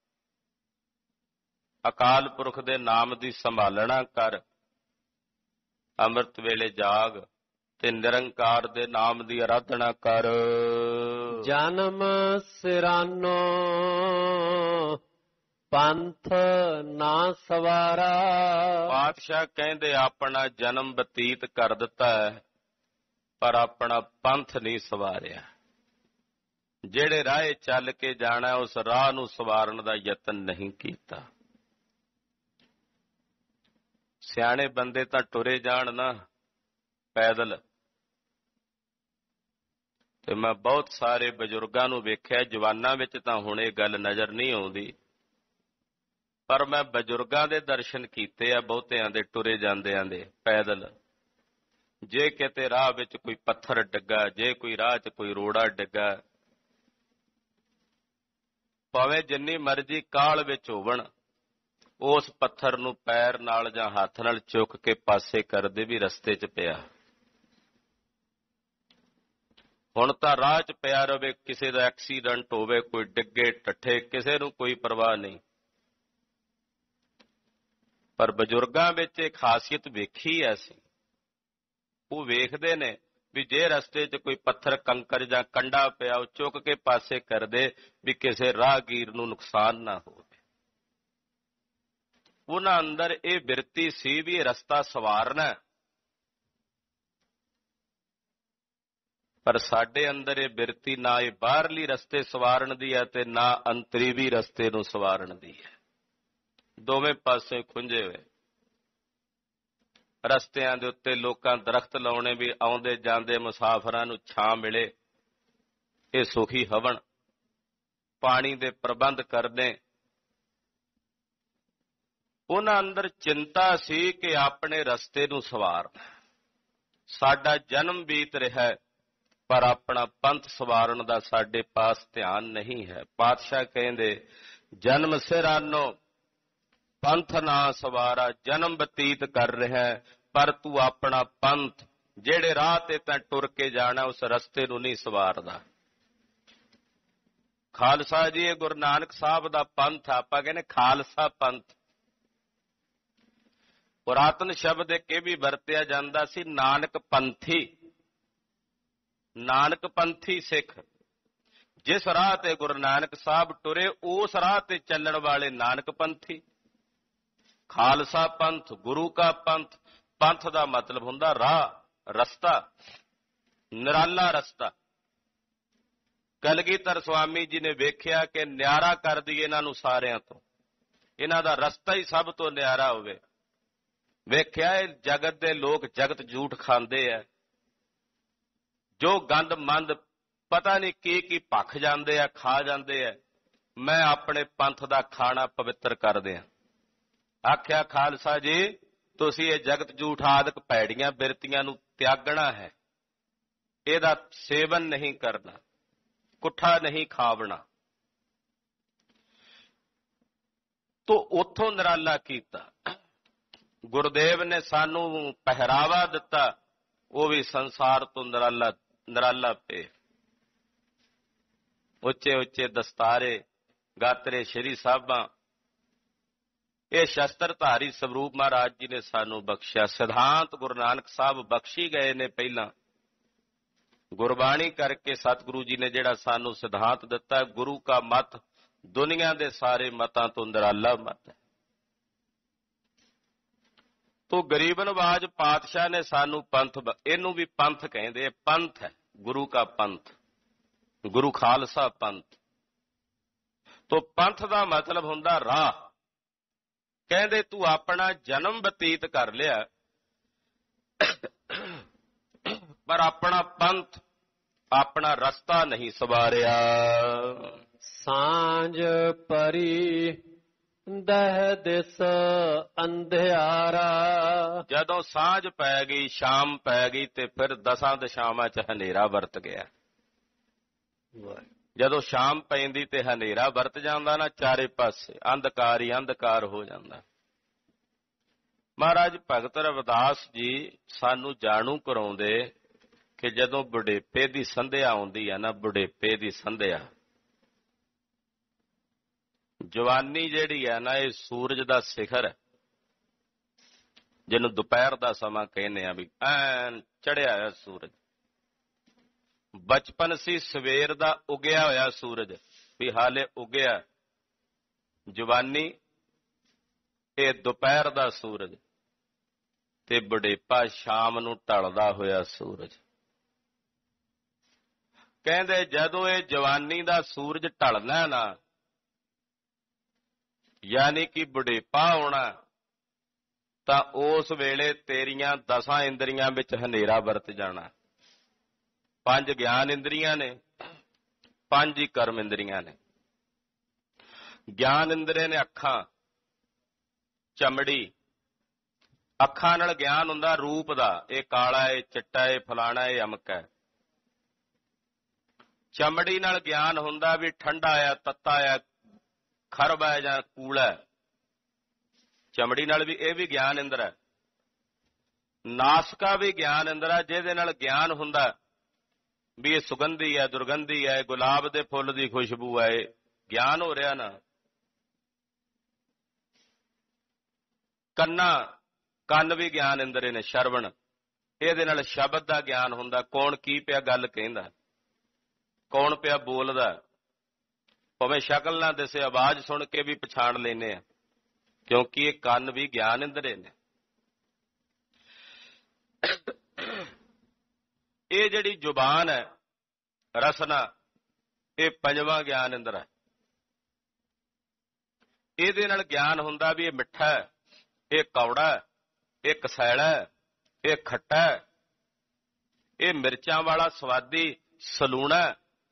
ਅਕਾਲ ਪੁਰਖ ਦੇ ਨਾਮ ਦੀ ਸੰਭਾਲਣਾ ਕਰ। ਅੰਮ੍ਰਿਤ ਵੇਲੇ ਜਾਗ ਤੇ ਨਿਰੰਕਾਰ ਦੇ ਨਾਮ ਦੀ ਆਰਾਧਨਾ ਕਰ। ਜਨਮ ਸਿਰਾਨੋ ਪੰਥ ਨਾ ਸਵਾਰਾ। ਪਾਤਸ਼ਾਹ ਕਹਿੰਦੇ ਆਪਣਾ ਜਨਮ ਬਤੀਤ ਕਰ ਦਿੱਤਾ ਹੈ, ਪਰ ਆਪਣਾ ਪੰਥ ਨਹੀਂ ਸਵਾਰਿਆ। ਜਿਹੜੇ ਰਾਹ ਚੱਲ ਕੇ ਜਾਣਾ ਉਸ ਰਾਹ ਨੂੰ ਸਵਾਰਨ ਦਾ ਯਤਨ ਨਹੀਂ ਕੀਤਾ। ਸਿਆਣੇ ਬੰਦੇ ਤਾਂ ਟੁਰੇ ਜਾਣ ਨਾ ਪੈਦਲ। ਤੇ ਮੈਂ ਬਹੁਤ ਸਾਰੇ ਬਜ਼ੁਰਗਾਂ ਨੂੰ ਵੇਖਿਆ, ਜਵਾਨਾਂ ਵਿੱਚ ਤਾਂ ਹੁਣ ਇਹ ਗੱਲ ਨਜ਼ਰ ਨਹੀਂ ਆਉਂਦੀ, ਪਰ ਮੈਂ ਬਜ਼ੁਰਗਾਂ ਦੇ ਦਰਸ਼ਨ ਕੀਤੇ ਆ, ਬਹੁਤਿਆਂ ਦੇ ਟੁਰੇ ਜਾਂਦਿਆਂ ਦੇ ਪੈਦਲ। ਜੇ ਕਿਤੇ ਰਾਹ ਵਿੱਚ ਕੋਈ ਪੱਥਰ ਡਿੱਗਾ, ਜੇ ਕੋਈ ਰਾਹ 'ਚ ਕੋਈ ਰੋੜਾ ਡਿੱਗਾ, ਭਾਵੇਂ ਜਿੰਨੀ ਮਰਜ਼ੀ ਕਾਹਲ ਵਿੱਚ ਹੋਵਣ, ਉਸ ਪੱਥਰ ਨੂੰ ਪੈਰ ਨਾਲ ਜਾਂ ਹੱਥ ਨਾਲ ਚੁੱਕ ਕੇ ਪਾਸੇ ਕਰਦੇ ਵੀ ਰਸਤੇ 'ਚ ਪਿਆ। ਹੁਣ ਤਾਂ ਰਾਹ 'ਚ ਪਿਆ ਰਵੇ, ਕਿਸੇ ਦਾ ਐਕਸੀਡੈਂਟ ਹੋਵੇ, ਕੋਈ ਡਿੱਗੇ ਟੱਠੇ, ਕਿਸੇ ਨੂੰ ਕੋਈ ਪਰਵਾਹ ਨਹੀਂ। ਪਰ ਬਜ਼ੁਰਗਾਂ ਵਿੱਚ ਇਹ ਖਾਸੀਅਤ ਵੇਖੀ ਐ ਅਸੀਂ, ਉਹ ਵੇਖਦੇ ਨੇ ਵੀ ਜੇ ਰਸਤੇ 'ਚ ਕੋਈ ਪੱਥਰ ਕੰਕਰ ਜਾਂ ਕੰਡਾ ਪਿਆ ਉਹ ਚੁੱਕ ਕੇ ਪਾਸੇ ਕਰਦੇ ਵੀ ਕਿਸੇ ਰਾਹਗੀਰ ਨੂੰ ਨੁਕਸਾਨ ਨਾ ਹੋਵੇ। ਉਹਨਾਂ ਅੰਦਰ ਇਹ ਬਿਰਤੀ ਸੀ ਵੀ ਇਹ ਰਸਤਾ ਸਵਾਰਨਾ, ਪਰ ਸਾਡੇ ਅੰਦਰ ਇਹ ਬਿਰਤੀ ਨਾ ਇਹ ਬਾਹਰਲੀ ਰਸਤੇ ਸਵਾਰਨ ਦੀ ਹੈ ਤੇ ਨਾ ਅੰਤਰੀਵੀ ਰਸਤੇ ਨੂੰ ਸਵਾਰਨ ਦੀ ਹੈ। ਦੋਵੇਂ ਪਾਸੇ ਖੁੰਝੇ ਹੋਏ। ਰਸਤਿਆਂ ਦੇ ਉੱਤੇ ਲੋਕਾਂ ਦਰਖਤ ਲਾਉਣੇ ਵੀ ਆਉਂਦੇ ਜਾਂਦੇ ਮੁਸਾਫਰਾਂ ਨੂੰ ਛਾਂ ਮਿਲੇ, ਇਹ ਸੁਖੀ ਹਵਨ। ਪਾਣੀ ਦੇ ਪ੍ਰਬੰਧ ਕਰਨੇ। ਉਹਨਾਂ ਅੰਦਰ ਚਿੰਤਾ ਸੀ ਕਿ ਆਪਣੇ ਰਸਤੇ ਨੂੰ ਸਵਾਰਨਾ। ਸਾਡਾ ਜਨਮ ਬੀਤ ਰਿਹਾ ਪਰ ਆਪਣਾ ਪੰਥ ਸਵਾਰਨ ਦਾ ਸਾਡੇ ਪਾਸ ਧਿਆਨ ਨਹੀਂ ਹੈ। ਪਾਤਸ਼ਾਹ ਕਹਿੰਦੇ ਜਨਮ ਸਿਰਾਨੋ ਪੰਥ ਨਾ ਸਵਾਰਾ, ਜਨਮ ਬਤੀਤ ਕਰ ਰਿਹਾ ਪਰ ਤੂੰ ਆਪਣਾ ਪੰਥ ਜਿਹੜੇ ਰਾਹ ਤੇ ਤਾਂ ਟੁਰ ਕੇ ਜਾਣਾ ਉਸ ਰਸਤੇ ਨੂੰ ਨਹੀਂ ਸਵਾਰਦਾ। ਖਾਲਸਾ ਜੀ ਇਹ ਗੁਰੂ ਨਾਨਕ ਸਾਹਿਬ ਦਾ ਪੰਥ, ਆਪਾਂ ਕਹਿੰਦੇ ਖਾਲਸਾ ਪੰਥ। ਪੁਰਾਤਨ ਸ਼ਬਦ ਇੱਕ ਇਹ ਵੀ ਵਰਤਿਆ ਜਾਂਦਾ ਸੀ ਨਾਨਕ ਪੰਥੀ। ਨਾਨਕ ਪੰਥੀ ਸਿੱਖ, ਜਿਸ ਰਾਹ ਤੇ ਗੁਰੂ ਨਾਨਕ ਸਾਹਿਬ ਟੁਰੇ ਉਸ ਰਾਹ ਤੇ ਚੱਲਣ ਵਾਲੇ ਨਾਨਕ ਪੰਥੀ। ਖਾਲਸਾ ਪੰਥ, ਗੁਰੂ ਕਾ ਪੰਥ। ਪੰਥ ਦਾ ਮਤਲਬ ਹੁੰਦਾ ਰਾਹ, ਰਸਤਾ, ਨਿਰਾਲਾ ਰਸਤਾ। ਕਲਗੀਧਰ ਸਵਾਮੀ ਜੀ ਨੇ ਵੇਖਿਆ ਕਿ ਨਿਆਰਾ ਕਰ ਦਈਏ ਇਹਨਾਂ ਨੂੰ ਸਾਰਿਆਂ ਤੋਂ, ਇਹਨਾਂ ਦਾ ਰਸਤਾ ਹੀ ਸਭ ਤੋਂ ਨਿਆਰਾ ਹੋਵੇ। ਵੇਖਿਆ ਇਹ ਜਗਤ ਦੇ ਲੋਕ ਜਗਤ ਝੂਠ ਖਾਂਦੇ ਆ, ਜੋ ਗੰਦ ਮੰਦ ਪਤਾ ਨਹੀਂ ਕੀ ਕੀ ਭੱਖ ਜਾਂਦੇ ਆ, ਖਾ ਜਾਂਦੇ ਆ। ਮੈਂ ਆਪਣੇ ਪੰਥ ਦਾ ਖਾਣਾ ਪਵਿੱਤਰ ਕਰ ਦਿਆਂ। ਆਖਿਆ ਖਾਲਸਾ ਜੀ ਤੁਸੀਂ ਇਹ ਜਗਤ ਝੂਠ ਆਦਿਕ ਭੈੜੀਆਂ ਬਿਰਤੀਆਂ ਨੂੰ ਤਿਆਗਣਾ ਹੈ, ਇਹਦਾ ਸੇਵਨ ਨਹੀਂ ਕਰਨਾ, ਕੁੱਠਾ ਨਹੀਂ ਖਾਵਣਾ। ਤੋ ਉੱਥੋਂ ਨਿਰਾਲਾ ਕੀਤਾ। ਗੁਰਦੇਵ ਨੇ ਸਾਨੂੰ ਪਹਿਰਾਵਾ ਦਿੱਤਾ, ਉਹ ਵੀ ਸੰਸਾਰ ਤੋਂ ਨਿਰਾਲਾ ਨਿਰਾਲਾ ਪਏ। ਉੱਚੇ ਉੱਚੇ ਦਸਤਾਰੇ, ਗਾਤਰੇ, ਸ਼੍ਰੀ ਸਾਹਿਬਾਂ, ਇਹ ਸ਼ਸਤਰਧਾਰੀ ਸਵਰੂਪ ਮਹਾਰਾਜ ਜੀ ਨੇ ਸਾਨੂੰ ਬਖਸ਼ਿਆ। ਸਿਧਾਂਤ ਗੁਰੂ ਨਾਨਕ ਸਾਹਿਬ ਬਖਸ਼ੀ ਗਏ ਨੇ ਪਹਿਲਾਂ। ਗੁਰਬਾਣੀ ਕਰਕੇ ਸਤਿਗੁਰੂ ਜੀ ਨੇ ਜਿਹੜਾ ਸਾਨੂੰ ਸਿਧਾਂਤ ਦਿੱਤਾ, ਗੁਰੂ ਕਾ ਮਤ ਦੁਨੀਆ ਦੇ ਸਾਰੇ ਮਤਾਂ ਤੋਂ ਨਿਰਾਲਾ ਮਤ ਹੈ। ਤੋ ਗਰੀਬ ਨਵਾਜ ਪਾਤਸ਼ਾਹ ਨੇ ਸਾਨੂੰ ਪੰਥ, ਇਹਨੂੰ ਵੀ ਪੰਥ ਕਹਿੰਦੇ, ਪੰਥ ਹੈ ਗੁਰੂ ਕਾ ਪੰਥ, ਗੁਰੂ ਖਾਲਸਾ ਪੰਥ। ਤੋ ਪੰਥ ਦਾ ਮਤਲਬ ਹੁੰਦਾ ਰਾਹ। ਕਹਿੰਦੇ ਤੂੰ ਆਪਣਾ ਜਨਮ ਬਤੀਤ ਕਰ ਲਿਆ ਪਰ ਆਪਣਾ ਪੰਥ, ਆਪਣਾ ਰਸਤਾ ਨਹੀਂ ਸਵਾਰਿਆ। ਸਾਂਝ ਪਰੀ ਦਹਿ ਦਿਸ ਅੰਧਿਆਰਾ। ਜਦੋਂ ਸਾਂਝ ਪੈ ਗਈ, ਸ਼ਾਮ ਪੈ ਗਈ ਤੇ ਫਿਰ ਦਸਾਂ ਦਿਸ਼ਾਵਾਂ 'ਚ ਹਨੇਰਾ ਵਰਤ ਗਿਆ। ਜਦੋਂ ਸ਼ਾਮ ਪੈਂਦੀ ਤੇ ਹਨੇਰਾ ਵਰਤ ਜਾਂਦਾ ਨਾ, ਚਾਰੇ ਪਾਸੇ ਅੰਧਕਾਰ ਹੀ ਅੰਧਕਾਰ ਹੋ ਜਾਂਦਾ। ਮਹਾਰਾਜ ਭਗਤ ਰਵਿਦਾਸ ਜੀ ਸਾਨੂੰ ਜਾਣੂ ਕਰਾਉਂਦੇ ਕਿ ਜਦੋਂ ਬੁਢੇਪੇ ਦੀ ਸੰਧਿਆ ਆਉਂਦੀ ਹੈ ਨਾ, ਬੁਢੇਪੇ ਦੀ ਸੰਧਿਆ, ਜਵਾਨੀ ਜਿਹੜੀ ਹੈ ਨਾ ਇਹ ਸੂਰਜ ਦਾ ਸਿਖਰ ਹੈ, ਜਿਹਨੂੰ ਦੁਪਹਿਰ ਦਾ ਸਮਾਂ ਕਹਿੰਦੇ ਆ ਵੀ ਐਨ ਚੜਿਆ ਹੋਇਆ ਸੂਰਜ। ਬਚਪਨ ਸੀ ਸਵੇਰ ਦਾ ਉਗਿਆ ਹੋਇਆ ਸੂਰਜ ਵੀ ਹਾਲੇ ਉਗਿਆ। ਜਵਾਨੀ ਇਹ ਦੁਪਹਿਰ ਦਾ ਸੂਰਜ ਤੇ ਬੁਢੇਪਾ ਸ਼ਾਮ ਨੂੰ ਢਲਦਾ ਹੋਇਆ ਸੂਰਜ। ਕਹਿੰਦੇ ਜਦੋਂ ਇਹ ਜਵਾਨੀ ਦਾ ਸੂਰਜ ਢਲਣਾ ਨਾ, ਯਾਨੀ ਕਿ ਬੁਢੇਪਾ ਆਉਣਾ, ਤਾਂ ਉਸ ਵੇਲੇ ਤੇਰੀਆਂ ਦਸਾਂ ਇੰਦਰੀਆਂ ਵਿੱਚ ਹਨੇਰਾ ਵਰਤ ਜਾਣਾ। ਪੰਜ ਗਿਆਨ ਇੰਦਰੀਆਂ ਨੇ, ਪੰਜ ਹੀ ਕਰਮ ਇੰਦਰੀਆਂ ਨੇ। ਗਿਆਨ ਇੰਦਰੀ ਨੇ ਅੱਖਾਂ, ਚਮੜੀ। ਅੱਖਾਂ ਨਾਲ ਗਿਆਨ ਹੁੰਦਾ ਰੂਪ ਦਾ, ਇਹ ਕਾਲਾ, ਇਹ ਚਿੱਟਾ, ਇਹ ਫਲਾਣਾ, ਇਹ ਅਮਕ ਹੈ। ਚਮੜੀ ਨਾਲ ਗਿਆਨ ਹੁੰਦਾ ਵੀ ਠੰਡਾ ਆ, ਤੱਤਾ ਆ, ਖਰਬ ਹੈ ਜਾਂ ਕੂਲਾ। ਚਮੜੀ ਨਾਲ ਵੀ ਇਹ ਵੀ ਗਿਆਨ ਇੰਦਰ ਹੈ। ਨਾਸਕਾ ਵੀ ਗਿਆਨ ਇੰਦਰ ਹੈ, ਜਿਹਦੇ ਨਾਲ ਗਿਆਨ ਹੁੰਦਾ ਵੀ ਇਹ ਸੁਗੰਧੀ ਹੈ, ਦੁਰਗੰਧੀ ਹੈ, ਗੁਲਾਬ ਦੇ ਫੁੱਲ ਦੀ ਖੁਸ਼ਬੂ ਹੈ, ਇਹ ਗਿਆਨ ਹੋ ਰਿਹਾ ਨਾ। ਕੰਨਾਂ ਕੰਨ ਵੀ ਗਿਆਨ ਇੰਦਰੀ ਨੇ, ਸ਼ਰਵਣ, ਇਹਦੇ ਨਾਲ ਸ਼ਬਦ ਦਾ ਗਿਆਨ ਹੁੰਦਾ, ਕੌਣ ਕੀ ਪਿਆ ਗੱਲ ਕਹਿੰਦਾ, ਕੌਣ ਪਿਆ ਬੋਲਦਾ, ਭਾਵੇਂ ਸ਼ਕਲ ਨਾ ਦਿਸੇ ਆਵਾਜ਼ ਸੁਣ ਕੇ ਵੀ ਪਛਾਣ ਲੈਨੇ ਆ, ਕਿਉਂਕਿ ਇਹ ਕੰਨ ਵੀ ਗਿਆਨ ਇੰਦਰੀ ਨੇ। ਇਹ ਜਿਹੜੀ ਜ਼ੁਬਾਨ ਹੈ ਰਸਨਾ, ਇਹ ਪੰਜਵਾਂ ਗਿਆਨ ਇੰਦਰ ਹੈ। ਇਹਦੇ ਨਾਲ ਗਿਆਨ ਹੁੰਦਾ ਵੀ ਇਹ ਮਿੱਠਾ ਹੈ, ਇਹ ਕੌੜਾ ਹੈ, ਇਹ ਕਸੈਲਾ ਹੈ, ਇਹ ਖੱਟਾ ਹੈ, ਇਹ ਮਿਰਚਾਂ ਵਾਲਾ ਸਵਾਦੀ ਸਲੂਣਾ।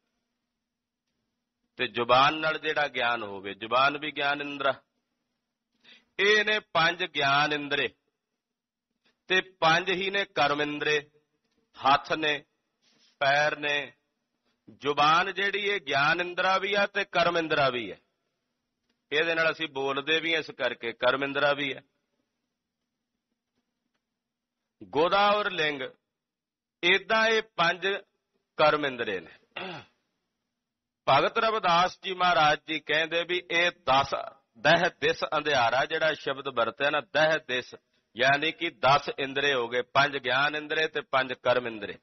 ਤੇ ਜ਼ੁਬਾਨ ਨਾਲ ਜਿਹੜਾ ਗਿਆਨ ਹੋਵੇ, ਜ਼ੁਬਾਨ ਵੀ ਗਿਆਨ ਇੰਦਰ। ਇਹ ਨੇ ਪੰਜ ਗਿਆਨ ਇੰਦਰੇ ਤੇ ਪੰਜ ਹੀ ਨੇ ਕਰਮ ਇੰਦਰੇ। ਹੱਥ ਨੇ, ਪੈਰ ਨੇ, ਜ਼ੁਬਾਨ ਜਿਹੜੀ ਇਹ ਗਿਆਨ ਇੰਦਰਾ ਵੀ ਆ ਤੇ ਕਰਮ ਇੰਦਰਾ ਵੀ ਹੈ। ਇਹਦੇ ਨਾਲ ਅਸੀਂ ਬੋਲਦੇ ਵੀ ਇਸ ਕਰਕੇ ਕਰਮ ਇੰਦਰਾ ਵੀ ਹੈ। ਗੋਦਾ ਔਰ ਲਿੰਗ, ਏਦਾਂ ਇਹ ਪੰਜ ਕਰਮ ਇੰਦਰੇ ਨੇ। ਭਗਤ ਰਵਿਦਾਸ ਜੀ ਮਹਾਰਾਜ ਜੀ ਕਹਿੰਦੇ ਵੀ ਇਹ ਦਸ ਦਹ ਦਿਸ ਅੰਧਿਆਰਾ ਜਿਹੜਾ ਸ਼ਬਦ ਵਰਤਿਆ ਨਾ, ਦਹ ਦਿਸ, ਯਾਨੀ ਕਿ ਦਸ ਇੰਦਰੇ ਹੋ ਗਏ, ਪੰਜ ਗਿਆਨ ਇੰਦਰੇ ਤੇ ਪੰਜ ਕਰਮ ਇੰਦਰੇ।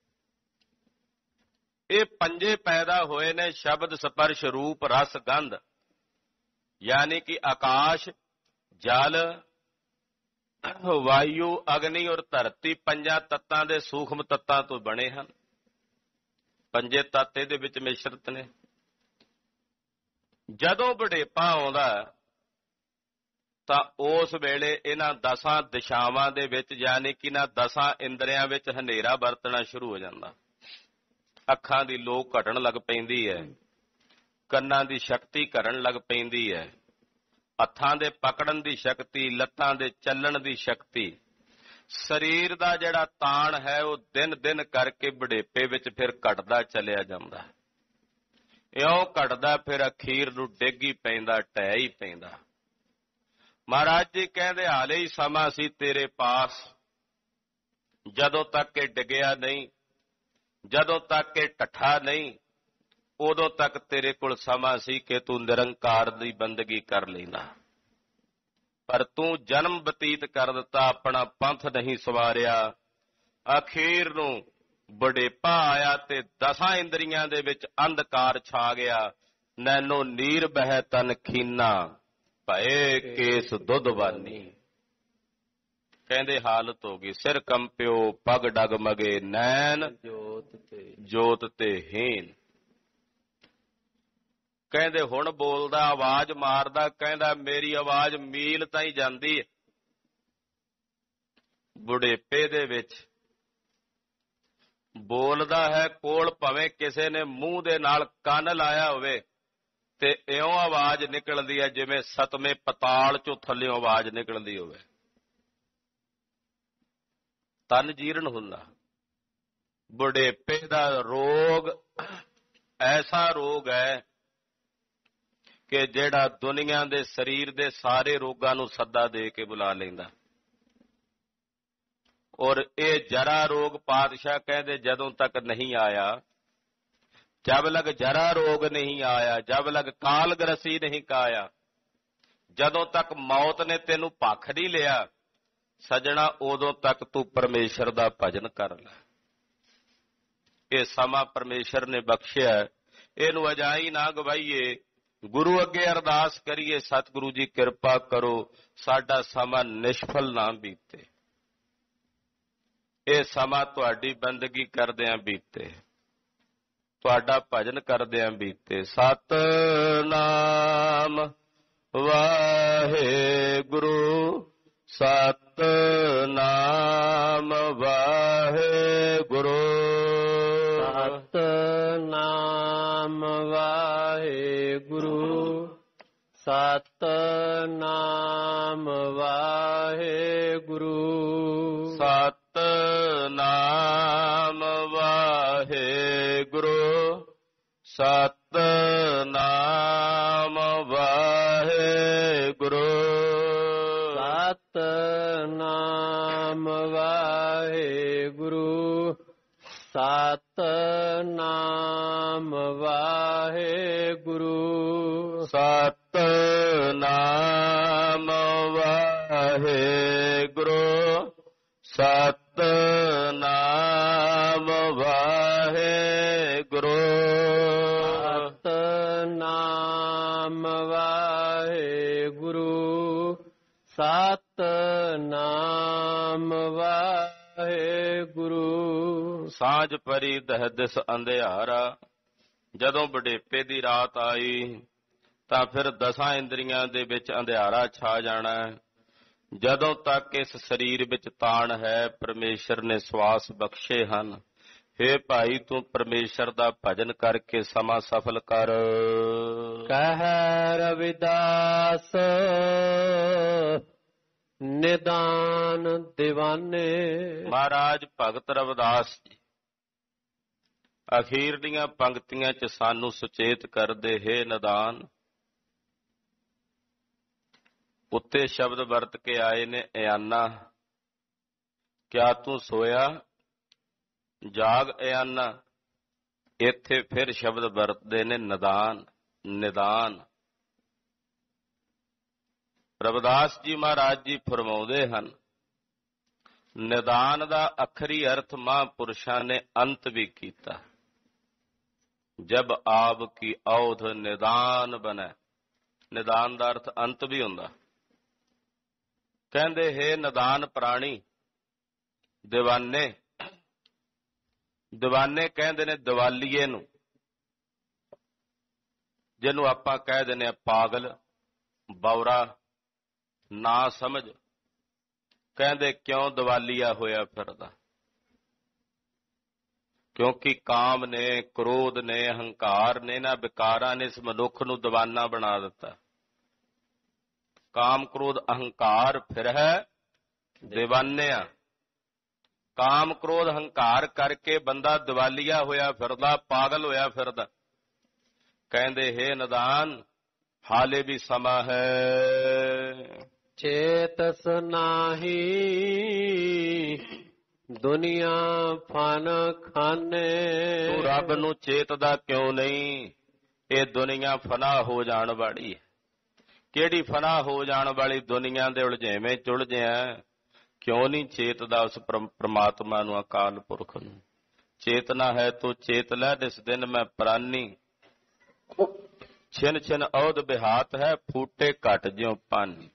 ਇਹ ਪੰਜੇ ਪੈਦਾ ਹੋਏ ਨੇ ਸ਼ਬਦ, ਸਪਰਸ਼, ਰੂਪ, ਰਸ, ਗੰਧ, ਯਾਨੀ ਕਿ ਆਕਾਸ਼, ਜਲ, ਵਾਯੂ, ਅਗਨੀ ਔਰ ਧਰਤੀ ਪੰਜਾਂ ਤੱਤਾਂ ਦੇ ਸੂਖਮ ਤੱਤਾਂ ਤੋਂ ਬਣੇ ਹਨ। ਪੰਜੇ ਤੱਤ ਇਹਦੇ ਵਿੱਚ ਮਿਸ਼ਰਤ ਨੇ। ਜਦੋਂ ਬੁਢੇਪਾ ਆਉਂਦਾ ਤਾਂ ਉਸ ਵੇਲੇ ਇਹਨਾਂ ਦਸਾਂ ਦਿਸ਼ਾਵਾਂ ਦੇ ਵਿੱਚ, ਯਾਨੀ ਕਿ ਇਹਨਾਂ ਦਸਾਂ ਇੰਦਰੀਆਂ ਵਿੱਚ ਹਨੇਰਾ ਵਰਤਣਾ ਸ਼ੁਰੂ ਹੋ ਜਾਂਦਾ। ਅੱਖਾਂ ਦੀ ਲੋ ਘਟਣ ਲੱਗ ਪੈਂਦੀ ਹੈ, ਕੰਨਾਂ ਦੀ ਸ਼ਕਤੀ ਘਟਣ ਲੱਗ ਪੈਂਦੀ ਹੈ, ਹੱਥਾਂ ਦੇ ਪਕੜਨ ਦੀ ਸ਼ਕਤੀ, ਲੱਤਾਂ ਦੇ ਚੱਲਣ ਦੀ ਸ਼ਕਤੀ, ਸਰੀਰ ਦਾ ਜਿਹੜਾ ਤਾਣ ਹੈ ਉਹ ਦਿਨ ਦਿਨ ਕਰਕੇ ਬੁਢੇਪੇ ਵਿੱਚ ਫਿਰ ਘਟਦਾ ਚਲਿਆ ਜਾਂਦਾ। ਇਉਂ ਘਟਦਾ ਫਿਰ ਅਖੀਰ ਨੂੰ ਡਿੱਗ ਹੀ ਪੈਂਦਾ, ਢਹਿ ਹੀ ਪੈਂਦਾ। ਮਹਾਰਾਜ ਜੀ ਕਹਿੰਦੇ ਹਾਲੇ ਹੀ ਸਮਾਂ ਸੀ ਤੇਰੇ ਪਾਸ, ਜਦੋਂ ਤੱਕ ਇਹ ਡਿੱਗਿਆ ਨਹੀਂ, ਜਦੋਂ ਤੱਕ ਇਹ ਟੱਠਾ ਨਹੀਂ, ਉਦੋਂ ਤੱਕ ਤੇਰੇ ਕੋਲ ਸਮਾਂ ਸੀ ਕਿ ਤੂੰ ਨਿਰੰਕਾਰ ਦੀ ਬੰਦਗੀ ਕਰ ਲੈਂਦਾ। ਪਰ ਤੂੰ ਜਨਮ ਬਤੀਤ ਕਰ ਦਿੱਤਾ, ਆਪਣਾ ਪੰਥ ਨਹੀਂ ਸਵਾਰਿਆ। ਅਖੀਰ ਨੂੰ ਬੁਢੇਪਾ ਆਇਆ ਤੇ ਦਸਾਂ ਇੰਦਰੀਆਂ ਦੇ ਵਿੱਚ ਅੰਧਕਾਰ ਛਾ ਗਿਆ। ਨੈਨੋ ਨੀਰ ਬਹਿ ਤਨ ਖੀਨਾ, ਭਏ ਕੇਸ ਦੁੱਧਵਾਨੀ। ਕਹਿੰਦੇ ਹਾਲਤ ਹੋ ਗਈ, ਸਿਰ ਕੰਪਿਓ, ਪਗ ਡਗਮਗੇ, ਨੈਣ ਜੋਤ ਤੇ ਜੋਤ ਤੇ ਹੀਨ। ਕਹਿੰਦੇ ਹੁਣ ਬੋਲਦਾ, ਆਵਾਜ਼ ਮਾਰਦਾ, ਕਹਿੰਦਾ ਮੇਰੀ ਆਵਾਜ਼ ਮੀਲ ਤਾਈਂ ਜਾਂਦੀ ਹੈ। ਬੁਢੇਪੇ ਦੇ ਵਿੱਚ ਬੋਲਦਾ ਹੈ, ਕੋਲ ਭਾਵੇਂ ਕਿਸੇ ਨੇ ਮੂੰਹ ਦੇ ਨਾਲ ਕੰਨ ਲਾਇਆ ਹੋਵੇ ਤੇ ਇਉਂ ਆਵਾਜ਼ ਨਿਕਲਦੀ ਹੈ ਜਿਵੇਂ ਸਤਵੇਂ ਪਤਾਲ ਚੋਂ ਥੱਲਿਓਂ ਆਵਾਜ਼ ਨਿਕਲਦੀ ਹੋਵੇ। ਤਨ ਜੀਰਨ ਹੁੰਦਾ। ਬੁਢੇਪੇ ਦਾ ਰੋਗ ਐਸਾ ਰੋਗ ਹੈ ਕਿ ਜਿਹੜਾ ਦੁਨੀਆ ਦੇ ਸਰੀਰ ਦੇ ਸਾਰੇ ਰੋਗਾਂ ਨੂੰ ਸੱਦਾ ਦੇ ਕੇ ਬੁਲਾ ਲੈਂਦਾ। ਔਰ ਇਹ ਜਰਾ ਰੋਗ ਪਾਤਸ਼ਾਹ ਕਹਿੰਦੇ ਜਦੋਂ ਤੱਕ ਨਹੀਂ ਆਇਆ, ਜਬ ਲਗ ਜਰਾ ਰੋਗ ਨਹੀਂ ਆਇਆ, ਜਬ ਲਗ ਕਾਲ ਗ੍ਰਸੀ ਨਹੀਂ ਕਾਇਆ, ਜਦੋਂ ਤੱਕ ਮੌਤ ਨੇ ਤੈਨੂੰ ਭੱਖ ਨਹੀਂ ਲਿਆ ਸਜਣਾ, ਉਦੋਂ ਤੱਕ ਤੂੰ ਪਰਮੇਸ਼ਰ ਦਾ ਭਜਨ ਕਰ ਲੈ। ਇਹ ਸਮਾਂ ਪਰਮੇਸ਼ਰ ਨੇ ਬਖਸ਼ਿਆ, ਇਹਨੂੰ ਅਜਾਈ ਨਾ ਗਵਾਈਏ। ਗੁਰੂ ਅੱਗੇ ਅਰਦਾਸ ਕਰੀਏ, ਸਤਿਗੁਰੂ ਜੀ ਕਿਰਪਾ ਕਰੋ ਸਾਡਾ ਸਮਾਂ ਨਿਸ਼ਫਲ ਨਾ ਬੀਤੇ। ਇਹ ਸਮਾਂ ਤੁਹਾਡੀ ਬੰਦਗੀ ਕਰਦਿਆਂ ਬੀਤੇ, ਤੁਹਾਡਾ ਭਜਨ ਕਰਦਿਆਂ ਬੀਤੇ। ਸਤਿਨਾਮ ਵਾਹਿਗੁਰੂ, ਸਤਿਨਾਮ ਵਾਹਿਗੁਰੂ, ਸਤਿਨਾਮ ਵਾਹਿਗੁਰੂ, ਸਤਿਨਾਮ ਵਾਹਿਗੁਰੂ, ਸਤਿਨਾਮ ਵਾਹਿਗੁਰੂ, ਸਤਿਨਾਮ ਵਾਹਿਗੁਰੂ, ਸਤਿਨਾਮ ਵਾਹਿਗੁਰੂ, ਸਤਿਨਾਮ ਵਾਹਿਗੁਰੂ ਸਤਿਨਾਮ ਵਾਹਿਗੁਰੂ ਸਤਿਨਾਮ ਵਾਹਿਗੁਰੂ ਸਤਿਨਾਮ ਵਾਹਿਗੁਰੂ ਸਤਿਨਾਮ ਵਾਹਿਗੁਰੂ ਸਾਂਝ ਪਰੀ ਦਹਿ ਦਿਸ ਅੰਧਿਆਰਾ। ਜਦੋਂ ਬੁਢੇਪੇ ਦੀ ਰਾਤ ਆਈ ਤਾਂ ਫਿਰ ਦਸਾਂ ਇੰਦਰੀਆਂ ਦੇ ਵਿੱਚ ਅੰਧਿਆਰਾ ਛਾ ਜਾਣਾ। ਜਦੋਂ ਤੱਕ ਇਸ ਸਰੀਰ ਵਿੱਚ ਤਾਣ ਹੈ, ਪਰਮੇਸ਼ਰ ਨੇ ਸਵਾਸ ਬਖਸ਼ੇ ਹਨ। ਹੇ ਭਾਈ, ਤੂੰ ਪਰਮੇਸ਼ਰ ਦਾ ਭਜਨ ਕਰਕੇ ਸਮਾਂ ਸਫਲ ਕਰ। ਕਹਿ ਰਵਿਦਾਸ ਨਿਦਾਨ ਦੀਵਾਨੇ। ਮਹਾਰਾਜ ਭਗਤ ਰਵਿਦਾਸ ਜੀ ਅਖੀਰਲੀਆਂ ਪੰਕਤੀਆਂ 'ਚ ਸਾਨੂੰ ਸੁਚੇਤ ਕਰਦੇ, ਹੇ ਨਿਦਾਨ। ਉੱਤੇ ਸ਼ਬਦ ਵਰਤ ਕੇ ਆਏ ਨੇ ਇਆਨਾ। ਕਿਆ ਤੂੰ ਸੋਇਆ? ਜਾਗ ਇਆਨਾ। ਇੱਥੇ ਫਿਰ ਸ਼ਬਦ ਵਰਤਦੇ ਨੇ ਨਿਦਾਨ, ਨਿਦਾਨ। ਰਵਿਦਾਸ ਜੀ ਮਹਾਰਾਜ ਜੀ ਫਰਮਾਉਂਦੇ ਹਨ, ਨਿਦਾਨ ਦਾ ਅਖਰੀ ਅਰਥ ਮਹਾਂਪੁਰਸ਼ਾਂ ਨੇ ਅੰਤ ਵੀ ਕੀਤਾ। ਜਬ ਆਪ ਕੀ ਔਧ ਨਿਦਾਨ ਬਨੈ। ਨਿਦਾਨ ਦਾ ਅਰਥ ਅੰਤ ਵੀ ਹੁੰਦਾ। ਕਹਿੰਦੇ, ਹੇ ਨਿਦਾਨ ਪ੍ਰਾਣੀ, ਦੀਵਾਨੇ। ਦੀਵਾਨੇ ਕਹਿੰਦੇ ਨੇ ਦੀਵਾਲੀਏ ਨੂੰ, ਜਿਹਨੂੰ ਆਪਾਂ ਕਹਿ ਦਿੰਦੇ ਆ ਪਾਗਲ, ਬੌਰਾ, ਨਾ ਸਮਝ। ਕਹਿੰਦੇ ਕਿਉਂ ਦੀਵਾਲੀਆ ਹੋਇਆ ਫਿਰਦਾ? ਕਿਉਂਕਿ ਕਾਮ ਨੇ, ਕ੍ਰੋਧ ਨੇ, ਹੰਕਾਰ ਨੇ, ਇਹਨਾਂ ਵਿਕਾਰਾਂ ਨੇ ਇਸ ਮਨੁੱਖ ਨੂੰ ਦੀਵਾਨਾ ਬਣਾ ਦਿੱਤਾ। ਕਾਮ, ਕ੍ਰੋਧ, ਅਹੰਕਾਰ ਫਿਰ ਹੈ ਦੀਵਾਨਿਆ। ਕਾਮ, ਕ੍ਰੋਧ, ਹੰਕਾਰ ਕਰਕੇ ਬੰਦਾ ਦੀਵਾਲੀਆ ਹੋਇਆ ਫਿਰਦਾ, ਪਾਗਲ ਹੋਇਆ ਫਿਰਦਾ। ਕਹਿੰਦੇ, ਹੇ ਨਿਦਾਨ, ਹਾਲੇ ਵੀ ਸਮਾਂ ਹੈ। ਚੇਤਸ ਨਾਹੀ ਦੁਨੀਆ ਫਨ ਖਾਨੇ। ਤੂੰ ਰੱਬ ਨੂੰ ਚੇਤਦਾ ਕਿਉਂ ਨਹੀਂ? ਇਹ ਦੁਨੀਆ ਫਨਾ ਹੋ ਜਾਣ ਵਾਲੀ ਹੈ। ਕਿਹੜੀ ਫਨਾ ਹੋ ਜਾਣ ਵਾਲੀ ਦੁਨੀਆ ਦੇ ਉਲਝੇਵੇਂ ਚ ਉਲਝਿਆ? ਕਿਉਂ ਨਹੀਂ ਚੇਤਦਾ ਉਸ ਪ੍ਰਮਾਤਮਾ ਨੂੰ, ਅਕਾਲ ਪੁਰਖ ਨੂੰ? ਚੇਤਨਾ ਹੈ ਤੂੰ ਚੇਤ ਲੈ, ਜਿਸ ਦਿਨ ਮੈਂ ਪ੍ਰਾਨੀ। ਛਿਨ ਛਿਨ ਔਧ ਬਿਹਾਤ ਹੈ, ਫੂਟੇ ਘਟ ਜਿਉ ਪਾਨੀ।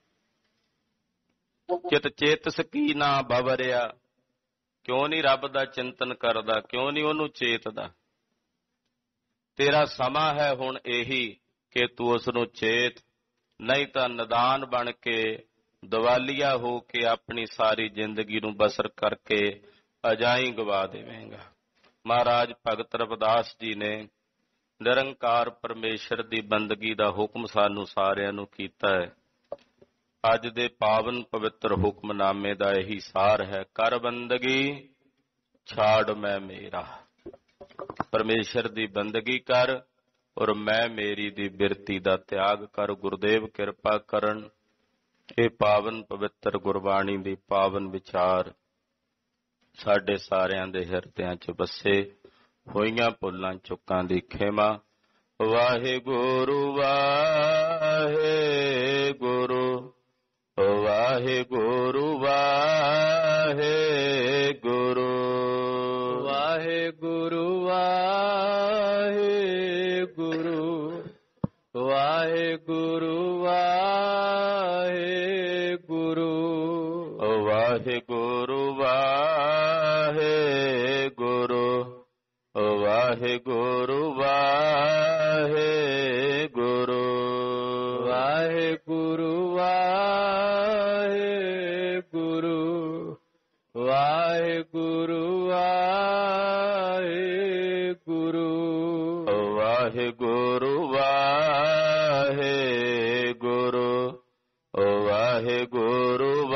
ਚਿਤ ਚੇਤਸ ਕੀ ਨਾ ਬਵਰਿਆ। ਕਿਉਂ ਨਹੀਂ ਰੱਬ ਦਾ ਚਿੰਤਨ ਕਰਦਾ? ਕਿਉਂ ਨਹੀਂ ਉਹਨੂੰ ਚੇਤਦਾ? ਤੇਰਾ ਸਮਾਂ ਹੈ ਹੁਣ ਇਹੀ ਕਿ ਤੂੰ ਉਸ ਨੂੰ ਚੇਤ, ਨਹੀਂ ਤਾਂ ਨਿਦਾਨ ਬਣ ਕੇ ਦੀਵਾਲੀਆ ਹੋ ਕੇ ਆਪਣੀ ਸਾਰੀ ਜ਼ਿੰਦਗੀ ਨੂੰ ਬਸਰ ਕਰਕੇ ਅਜਾਈਂ ਗਵਾ ਦੇਵੇਂਗਾ। ਮਹਾਰਾਜ ਭਗਤ ਰਵਿਦਾਸ ਜੀ ਨੇ ਨਿਰੰਕਾਰ ਪਰਮੇਸ਼ਰ ਦੀ ਬੰਦਗੀ ਦਾ ਹੁਕਮ ਸਾਨੂੰ ਸਾਰਿਆਂ ਨੂੰ ਕੀਤਾ ਹੈ। ਅੱਜ ਦੇ ਪਾਵਨ ਪਵਿੱਤਰ ਹੁਕਮਨਾਮੇ ਦਾ ਇਹੀ ਸਾਰ ਹੈ, ਕਰ ਬੰਦਗੀ ਛਾੜ ਮੈਂ ਮੇਰਾ। ਪਰਮੇਸ਼ਰ ਦੀ ਬੰਦਗੀ ਕਰ ਔਰ ਮੈਂ ਮੇਰੀ ਦੀ ਬਿਰਤੀ ਦਾ ਤਿਆਗ ਕਰ। ਗੁਰਦੇਵ ਕਿਰਪਾ ਕਰਨ। ਇਹ ਪਾਵਨ ਪਵਿੱਤਰ ਗੁਰਬਾਣੀ ਦੀ ਪਾਵਨ ਵਿਚਾਰ ਸਾਡੇ ਸਾਰਿਆਂ ਦੇ ਹਿਰਦਿਆਂ 'ਚ ਵਸੇ। ਹੋਈਆਂ ਭੁੱਲਾਂ ਚੁੱਕਾਂ ਦੀ ਖਿਮਾ। ਵਾਹਿਗੁਰੂ ਵਾਹਿਗੁਰੂ ਵਾਹਿਗੁਰੂ ਵਾਹਿਗੁਰੂ ਵਾਹਿਗੁਰੂ ਵਾਹਿਗੁਰੂ ਵਾਹਿਗੁਰੂ ਵਾਹਿਗੁਰੂ ਵਾਹਿਗੁਰੂ ਵਾਹਿਗੁਰੂ ਵਾਹਿਗੁਰੂ ਵਾਹਿਗੁਰੂ ਵਾਹਿਗੁਰੂ ਵਾਹਿਗੁਰੂ ਵਾਹਿਗੁਰੂ ਵਾਹਿਗੁਰੂ ਵਾਹਿਗੁਰੂ ਵਾਹਿਗੁਰੂ ਵਾਹਿਗੁਰੂ